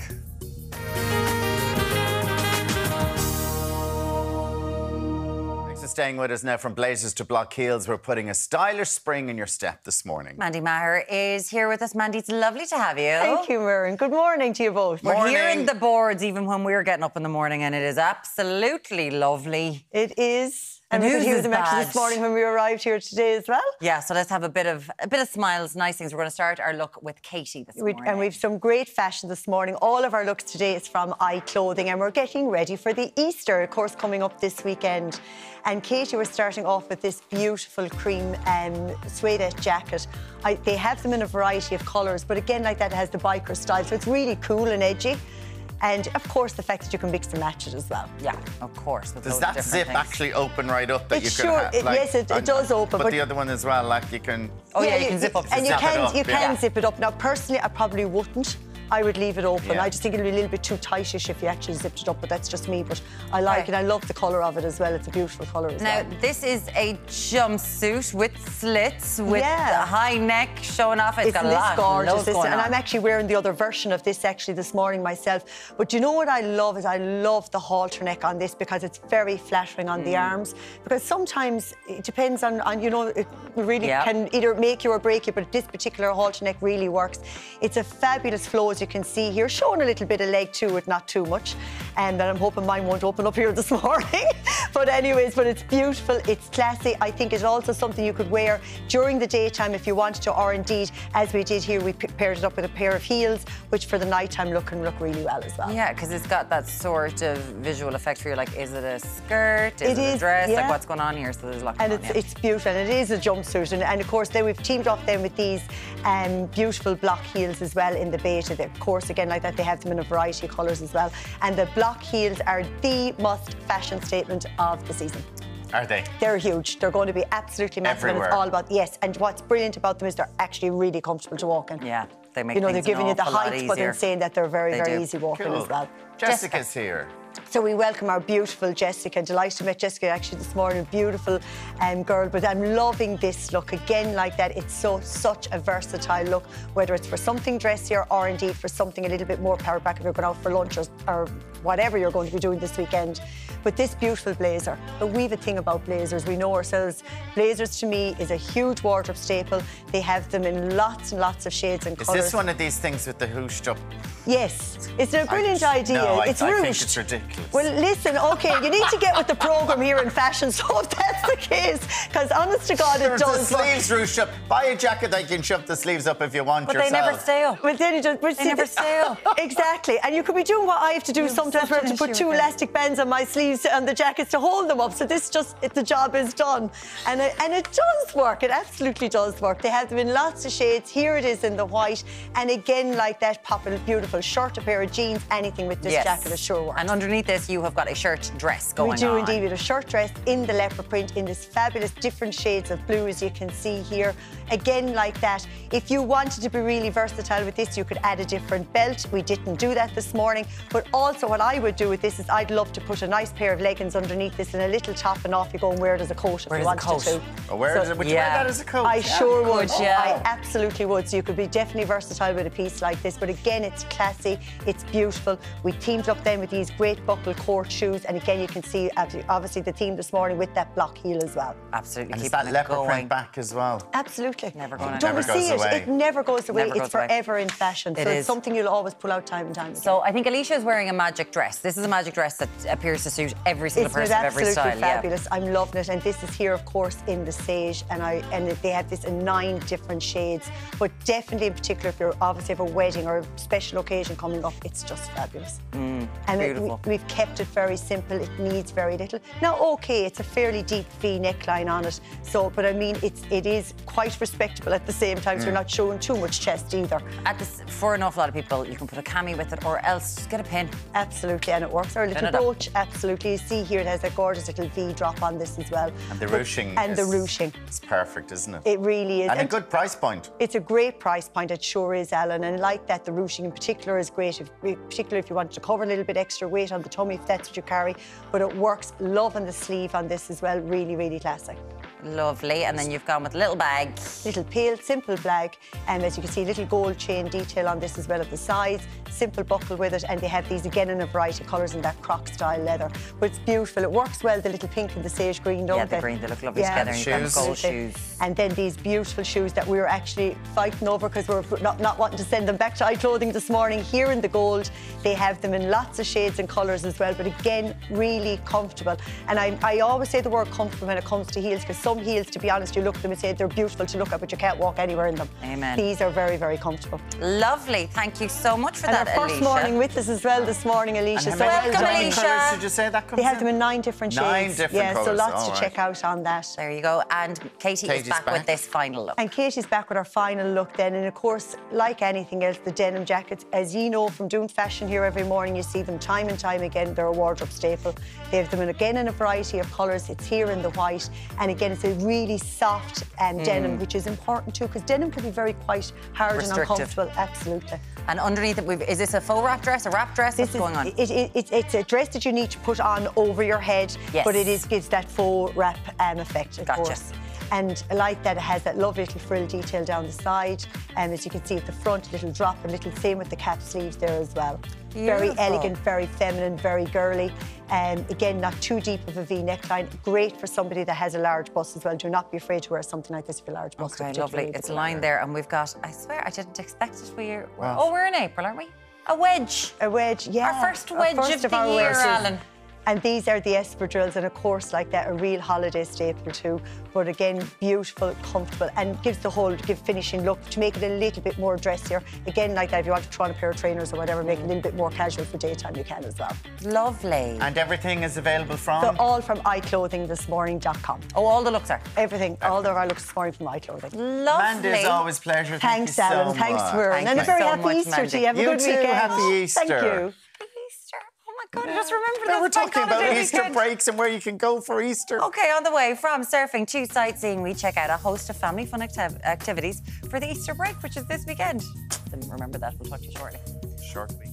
Staying with us now from blazers to block heels, we're putting a stylish spring in your step this morning. Mandy Maher is here with us. Mandy, it's lovely to have you. Thank you, Muireann. Good morning to you both. We're hearing the boards even when we're getting up in the morning, and it is absolutely lovely. It is. And we could hear them actually bad. this morning when we arrived here today as well. Yeah, so let's have a bit of smiles, nice things. We're going to start our look with Katie this morning. And we've some great fashion this morning. All of our looks today is from iClothing, and we're getting ready for the Easter, of course, coming up this weekend. And Katie, we're starting off with this beautiful cream suede jacket. They have them in a variety of colours, but again, like that, it has the biker style, so it's really cool and edgy. And of course, the fact that you can mix and match it as well. Yeah, of course. Does that zip actually open right up that It's you can sure, have? yes, it does open. But the other one as well, like you can... Oh yeah, you can zip up. And you can zip it up. Now, personally, I probably wouldn't. I would leave it open. Yeah. I just think it'll be a little bit too tightish if you actually zipped it up, but that's just me. But I like it. I love the colour of it as well. It's a beautiful colour as well. Now, this is a jumpsuit with slits, with a high neck showing off. It's got a lot, gorgeous, going on. And I'm actually wearing the other version of this actually this morning myself. But you know what I love is I love the halter neck on this because it's very flattering on the arms. Because sometimes it depends on you know, it really can either make you or break you, but this particular halter neck really works. It's a fabulous flow, as you can see here, showing a little bit of leg to it, not too much. And I'm hoping mine won't open up here this morning. But anyways, but it's beautiful, it's classy. I think it's also something you could wear during the daytime if you wanted to, or indeed, as we did here, we paired it up with a pair of heels, which for the nighttime look really well as well. Yeah, because it's got that sort of visual effect for you, like, is it a skirt? Is it a dress? Yeah. Like, what's going on here? So there's a lot and going on. it's beautiful, and it is a jumpsuit. And of course, then we've teamed up then with these beautiful block heels as well in the beige. Of course, again, like that, they have them in a variety of colours as well. And the block heels are the must fashion statement of the season. Are they? They're huge. They're going to be absolutely massive. Everywhere. And it's all about, yes. And what's brilliant about them is they're actually really comfortable to walk in. Yeah, they make you know, they're things giving you the an awful lot height, but then saying that they're very, very easy walking as well. Jessica's here. So we welcome our beautiful Jessica. Delighted to meet Jessica actually this morning. Beautiful girl, but I'm loving this look. Again, like that, it's such a versatile look, whether it's for something dressier or indeed for something a little bit more power back if you're going out for lunch or whatever you're going to be doing this weekend. But this beautiful blazer, but we've a thing about blazers. We know ourselves. Blazers to me is a huge wardrobe staple. They have them in lots and lots of shades and colours. Is this one of these things with the hooshed up? Yes, it's a brilliant idea. No, it's I ruched. think it's ridiculous. Well, listen, OK, you need to get with the programme here in fashion, so if that's the case, because honest to God, it does. The sleeves ruched up. Buy a jacket that you can shove the sleeves up if you want yourself. But they never stay up. Well, then you just, they never stay up. Exactly, and you could be doing what I have to do sometimes, where I have to put two elastic bands on my sleeves and the jackets to hold them up. So this the job is done, and it does work. It absolutely does work. They have them in lots of shades. Here it is in the white, and again, like that, pop a beautiful shirt, a pair of jeans, anything with this jacket is sure works. And underneath this, you have got a shirt dress going on. We do indeed. We have a shirt dress in the leopard print in this fabulous different shades of blue, as you can see here. Again, like that, if you wanted to be really versatile with this, you could add a different belt. We didn't do that this morning. But also what I would do with this is I'd love to put a nice pair of leggings underneath this and a little top, and off you go and wear it as a coat if you wanted to. Would you wear that as a coat? I sure would. I absolutely would. So you could be definitely versatile with a piece like this. But again, it's classy, it's beautiful. We teamed up then with these great buckle court shoes, and again, you can see obviously the theme this morning with that block heel as well. Absolutely. And is that leopard print back as well? Absolutely. Never going Don't we see it? It never goes away. It's forever in fashion. So It it's is. something you'll always pull out time and time again. So I think Alicia is wearing a magic dress. This is a magic dress that appears to suit every single person of every style. It's fabulous. I'm loving it. And this is here, of course, in the sage. And they have this in 9 different shades. But definitely, in particular, if you're obviously have a wedding or a special occasion coming up, it's just fabulous. And beautiful. We've kept it very simple. It needs very little. Now, OK, it's a fairly deep V neckline on it. So, but I mean, it is quite respectable at the same time. So you're not showing too much chest either. For an awful lot of people, you can put a cami with it, or else just get a pin. Absolutely, and it works. Or a little brooch, absolutely. You see here, it has a gorgeous little V drop on this as well. And the ruching. The ruching. It's perfect, isn't it? It really is. And a good price point. It's a great price point, it sure is, Alan. And like that, the ruching in particular is great, particularly if you want to cover a little bit extra weight on the tummy, if that's what you carry. But it works. Loving the sleeve on this as well. Really, really classic. Lovely. And then you've gone with a little bag. Little pale, simple bag. And as you can see, little gold chain detail on this as well at the sides. Simple buckle with it. And they have these again in a variety of colours in that croc style leather. But it's beautiful. It works well, the little pink and the sage green, don't they? Yeah, the green, they look lovely together. And shoes. gold shoes. And then these beautiful shoes that we were actually fighting over because we were not wanting to send them back to iClothing this morning. Here in the gold, they have them in lots of shades and colours as well. But again, really comfortable. And I always say the word comfortable when it comes to heels, because some heels, to be honest, you look at them and say they're beautiful to look at, but you can't walk anywhere in them. Amen. These are very, very comfortable. Lovely. Thank you so much for that, Alicia. And our first morning with us as well this morning, Alicia. And how many colours did you say that comes They have in? them in 9 different shades. 9 different colours. So lots All to check out on that. There you go. And Katie is back with this final look. And Katie's back with our final look then. And of course, like anything else, the denim jackets, as you know from doing fashion here every morning, you see them time and time again. They're a wardrobe staple. They have them again in a variety of colours. It's here in the white. And again, it's a really soft denim, which is important too, because denim can be very quite hard and uncomfortable. Absolutely. And underneath it, is this a faux wrap dress, a wrap dress? What's going on? It's a dress that you need to put on over your head, but it gives that faux wrap effect, of course. And like that, it has that lovely little frill detail down the side. As you can see at the front, a little drop, and little same with the cap sleeves there as well. Very elegant, very feminine, very girly. Again, not too deep of a V neckline. Great for somebody that has a large bust as well. Do not be afraid to wear something like this with a large bust. Okay, lovely. It's lined there, and we've got, I swear, I didn't expect it. We're in April, aren't we? A wedge. A wedge, yeah. Our first wedge of the year, Alan. And these are the espadrilles, and of course, like that, a real holiday staple too. But again, beautiful, comfortable, and gives the whole finishing look to make it a little bit more dressier. Again, like that, if you want to throw on a pair of trainers or whatever, make it a little bit more casual for daytime, you can as well. Lovely. And everything is available from? So all from iClothingThisMorning.com. Oh, all the looks are? Everything. All of our looks this morning from iClothing. Lovely. Mandy, it's always a pleasure. Thanks, Alan. Thanks, Muireann. And a very happy Easter to you. Have a good weekend. Happy Easter. Thank you. God, I just remembered that. We're talking about Easter weekend. breaks and where you can go for Easter. Okay, on the way from surfing to sightseeing, we check out a host of family fun activities for the Easter break, which is this weekend. Didn't remember that. We'll talk to you shortly. Shortly.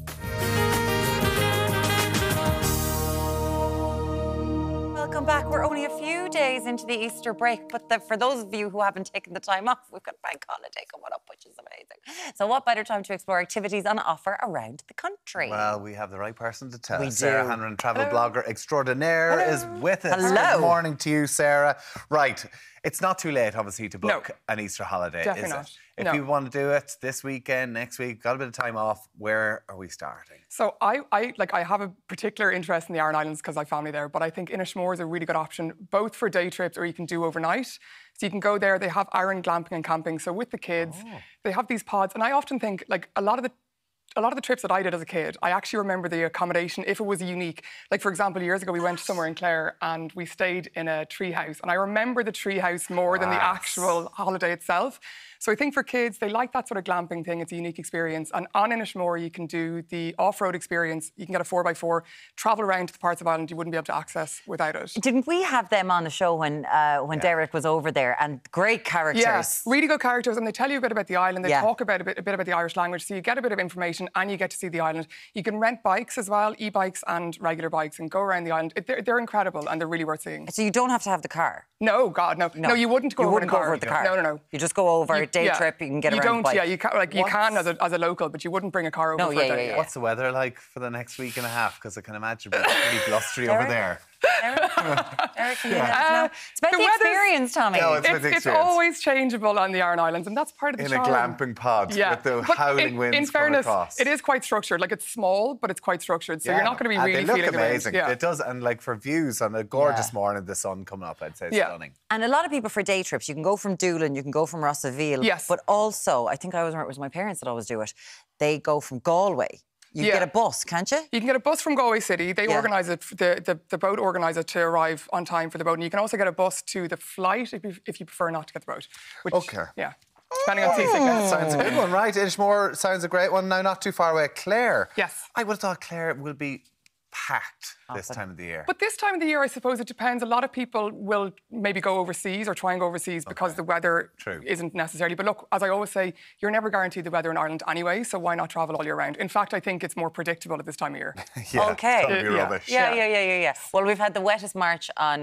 Welcome back. We're only a few days into the Easter break, but for those of you who haven't taken the time off, we've got bank holiday coming up, which is amazing. So what better time to explore activities on offer around the country? Well, we have the right person to tell. We Sarah do. Hanrahan, travel blogger extraordinaire, is with us. Hello. Good morning to you, Sarah. Right, it's not too late, obviously, to book an Easter holiday, Definitely is it? not. If you want to do it this weekend, next week, got a bit of time off, where are we starting? So I have a particular interest in the Aran Islands because I have family there, but I think Inishmore is a really good option, both for day trips or you can do overnight. So you can go there, they have Aran glamping and camping. So with the kids, they have these pods. And I often think, like, a lot of the trips that I did as a kid, I actually remember the accommodation if it was unique. Like, for example, years ago, we went somewhere in Clare and we stayed in a tree house. And I remember the tree house more than the actual holiday itself. So I think for kids, they like that sort of glamping thing. It's a unique experience. And on Inishmore, you can do the off-road experience. You can get a 4x4, travel around to the parts of Ireland you wouldn't be able to access without it. Didn't we have them on the show when Deric was over there? And great characters. Yeah, really good characters. And they tell you a bit about the island. They talk about a bit about the Irish language. So you get a bit of information and you get to see the island. You can rent bikes as well, e-bikes and regular bikes, and go around the island. They're incredible and they're really worth seeing. So you don't have to have the car? No, God, no. No, you wouldn't go over in over with the car. No. You just go over, day trip, you can get around the bike. Yeah, you can as a local, but you wouldn't bring a car over for a day. What's the weather like for the next week and a half? Because I can imagine it's pretty blustery over there. Eric, can you let us know? It's about the experience, Tommy. No, it's about the It's experience. always changeable on the Aran Islands, and that's part of the In charm. a glamping pod with the But howling winds in coming fairness, across. it is quite structured. Like, it's small, but it's quite structured, so you're not going to be really they look feeling amazing. the wind. It does, and like for views on a gorgeous morning, the sun coming up, I'd say it's stunning. And a lot of people for day trips, you can go from Doolin, you can go from Rossaville. Yes. But also, I think I always remember it was my parents that always do it. They go from Galway. You get a bus, can't you? You can get a bus from Galway City. They organise it, the boat organise it to arrive on time for the boat. And you can also get a bus to the flight if you prefer not to get the boat. Yeah. Depending on seasickness. Sounds a good one, right? Inishmore sounds a great one. Now, not too far away. Clare. Yes. I would have thought Clare will be packed this time of the year. But this time of the year, I suppose it depends. A lot of people will maybe go overseas or try and go overseas because the weather isn't necessarily. But look, as I always say, you're never guaranteed the weather in Ireland anyway, so why not travel all year round? In fact, I think it's more predictable at this time of year. Okay. That'd be rubbish. Yeah. Well, we've had the wettest March on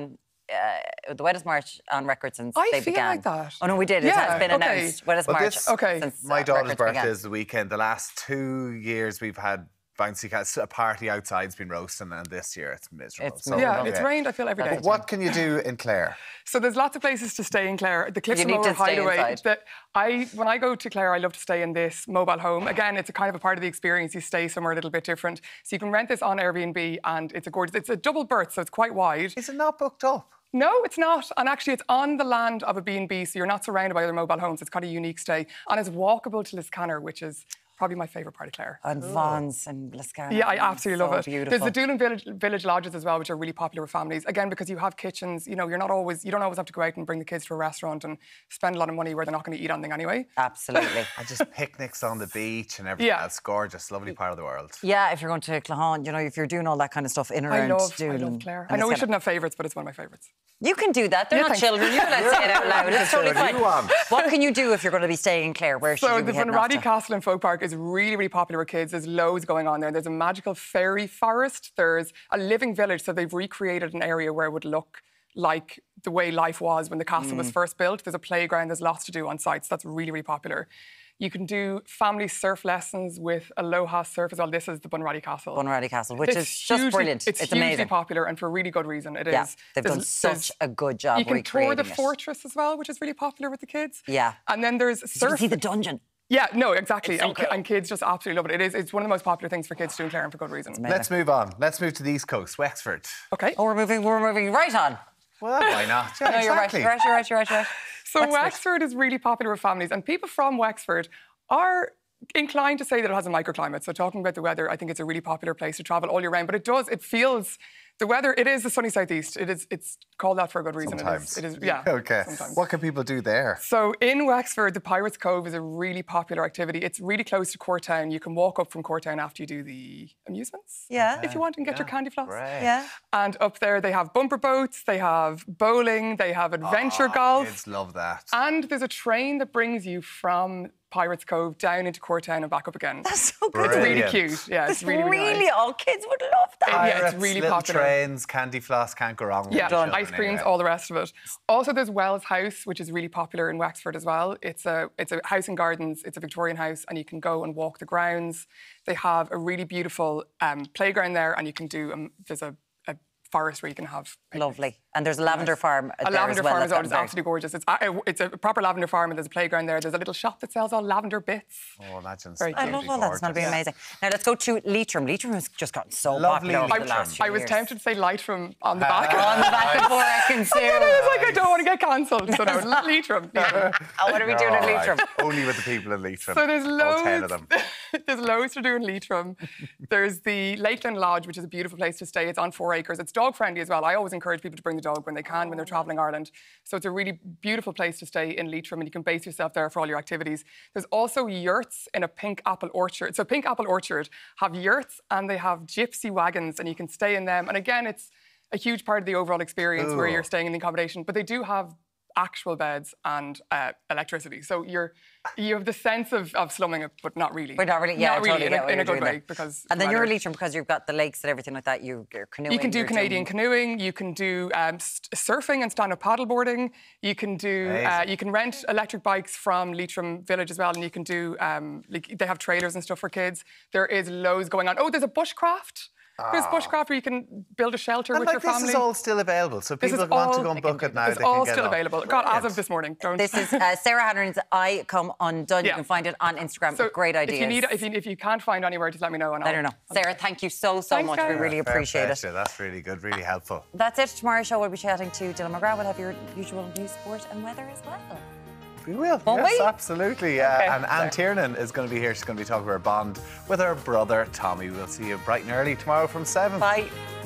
the wettest March on record since I they feel began. like that. Oh no, we did. It has been announced. Wettest March since My daughter's records birthday began. is the weekend. The last 2 years we've had bouncy cats. A party outside's been roasting, and this year it's miserable. It's rained, I feel, every day. But what can you do in Clare? So there's lots of places to stay in Clare. The Cliffs You of need Moher to stay Hideaway. inside. When I go to Clare, I love to stay in this mobile home. Again, it's a kind of a part of the experience. You stay somewhere a little bit different. So you can rent this on Airbnb, and it's a gorgeous. It's a double berth, so it's quite wide. Is it not booked up? No, it's not. And actually, it's on the land of a B&B, so you're not surrounded by other mobile homes. It's kind of a unique stay. And it's walkable to Liscannor, which is probably my favourite part of Clare. And Vaughan's and Liscannor. Yeah, I absolutely love it. Beautiful. There's the Doolin Village Lodges as well, which are really popular with families. Again, because you have kitchens, you know, you don't always have to go out and bring the kids to a restaurant and spend a lot of money where they're not going to eat anything anyway. Absolutely. And just picnics on the beach and everything. That's gorgeous, lovely part of the world. Yeah, if you're going to Clahan, you know, if you're doing all that kind of stuff in and around Doolin. I love Clare. I know we shouldn't have favourites, but it's one of my favourites. You can do that. They're not children. You're allowed to say it out loud. It's totally fine. What can you do if you're going to be staying in Clare? Where should you be heading off to? Bunratty Castle and Folk Park is really, really popular with kids. There's loads going on there. There's a magical fairy forest. There's a living village, so they've recreated an area where it would look like the way life was when the castle was first built. There's a playground. There's lots to do on site, so that's really, really popular. You can do family surf lessons with Aloha Surf as well. This is the Bunratty Castle. Bunratty Castle, which is just brilliant. It's hugely amazing. popular, and for a really good reason. It is. Yeah, they've done such a good job recreating it. You can tour the fortress as well, which is really popular with the kids. Yeah. And then there's surf. You can see the dungeon. Yeah, no, exactly. It's so cool. And kids just absolutely love it. It's one of the most popular things for kids to do in Clare, and for good reason. Let's move on. Let's move to the East Coast, Wexford. Okay. Oh, we're moving right on. Well, why not? Yeah, no, exactly. You're right. So Wexford is really popular with families, and people from Wexford are inclined to say that it has a microclimate. So talking about the weather, I think it's a really popular place to travel all year round. But it feels, the weather, it is the sunny southeast. It's called that for a good reason. Sometimes. It is, yeah. Okay. Sometimes. What can people do there? So in Wexford, the Pirates Cove is a really popular activity. It's really close to Courtown. You can walk up from Courtown after you do the amusements. Yeah. If you want, and get your candy floss. Right. Yeah. And up there, they have bumper boats, they have bowling, they have adventure golf. Kids love that. And there's a train that brings you from Pirates Cove down into Courtown and back up again. That's so good. It's really cute. Yeah, it's really really nice. all kids would love that. Yeah, it's really little popular. trains, candy floss, can't go wrong with children ice creams, anyway. all the rest of it. Also, there's Wells House, which is really popular in Wexford as well. It's a house and gardens. It's a Victorian house, and you can go and walk the grounds. They have a really beautiful playground there, and you can do there's a forest where you can have picnics. Lovely. And there's a lavender farm A lavender farm as well. It's very- absolutely gorgeous. It's a proper lavender farm, and there's a playground there. There's a little shop that sells all lavender bits. Oh, imagine. Very I love all that. It's going to be amazing. Now let's go to Leitrim. Leitrim has just gotten so Lovely popular over the Leitrim. last few I was years. tempted to say Leitrim on the back. On the back before Ekin-Su. And then I was like, I don't want to get cancelled. So no, Leitrim. Yeah. What are we doing in Leitrim? Only with the people in Leitrim. So there's All 10 of loads. them. There's loads to do in Leitrim. There's the Lakeland Lodge, which is a beautiful place to stay. It's on 4 acres. It's dog friendly as well. I always encourage people to bring the dog when they can, when they're travelling Ireland. So it's a really beautiful place to stay in Leitrim, and you can base yourself there for all your activities. There's also yurts in a Pink Apple Orchard. So Pink Apple Orchard have yurts, and they have gypsy wagons, and you can stay in them. And again, it's a huge part of the overall experience where you're staying in the accommodation. But they do have actual beds and electricity. So you have the sense of slumming it, but not really. But not really, yeah, not really, totally in a good way. there. Because And then weather. you're in Leitrim because you've got the lakes and everything like that. You're canoeing. You can do you're Canadian doing- canoeing. You can do surfing and stand-up paddleboarding. You can do. You can rent electric bikes from Leitrim Village as well, and you can do. They have trailers and stuff for kids. There is loads going on. Oh, there's a bushcraft. There's bushcraft where you can build a shelter with your family. This is all still available, so This people is want to all- go and book it now. It's they can all get still up. available. God, as of this morning. Don't. This is Sarah Hanrahan's I Come Undone. You can find it on Instagram with great ideas. If you can't find anywhere, just let me know. And I don't know. Sarah, thank you so Thanks, much. guys. We really appreciate it. That's really good, really helpful. That's it. Tomorrow's show, we'll be chatting to Dylan McGrath. We'll have your usual news, sport and weather as well. We will. Won't yes, we? absolutely. And Anne Tiernan is going to be here. She's going to be talking about her bond with her brother, Tommy. We'll see you bright and early tomorrow from 7. Bye.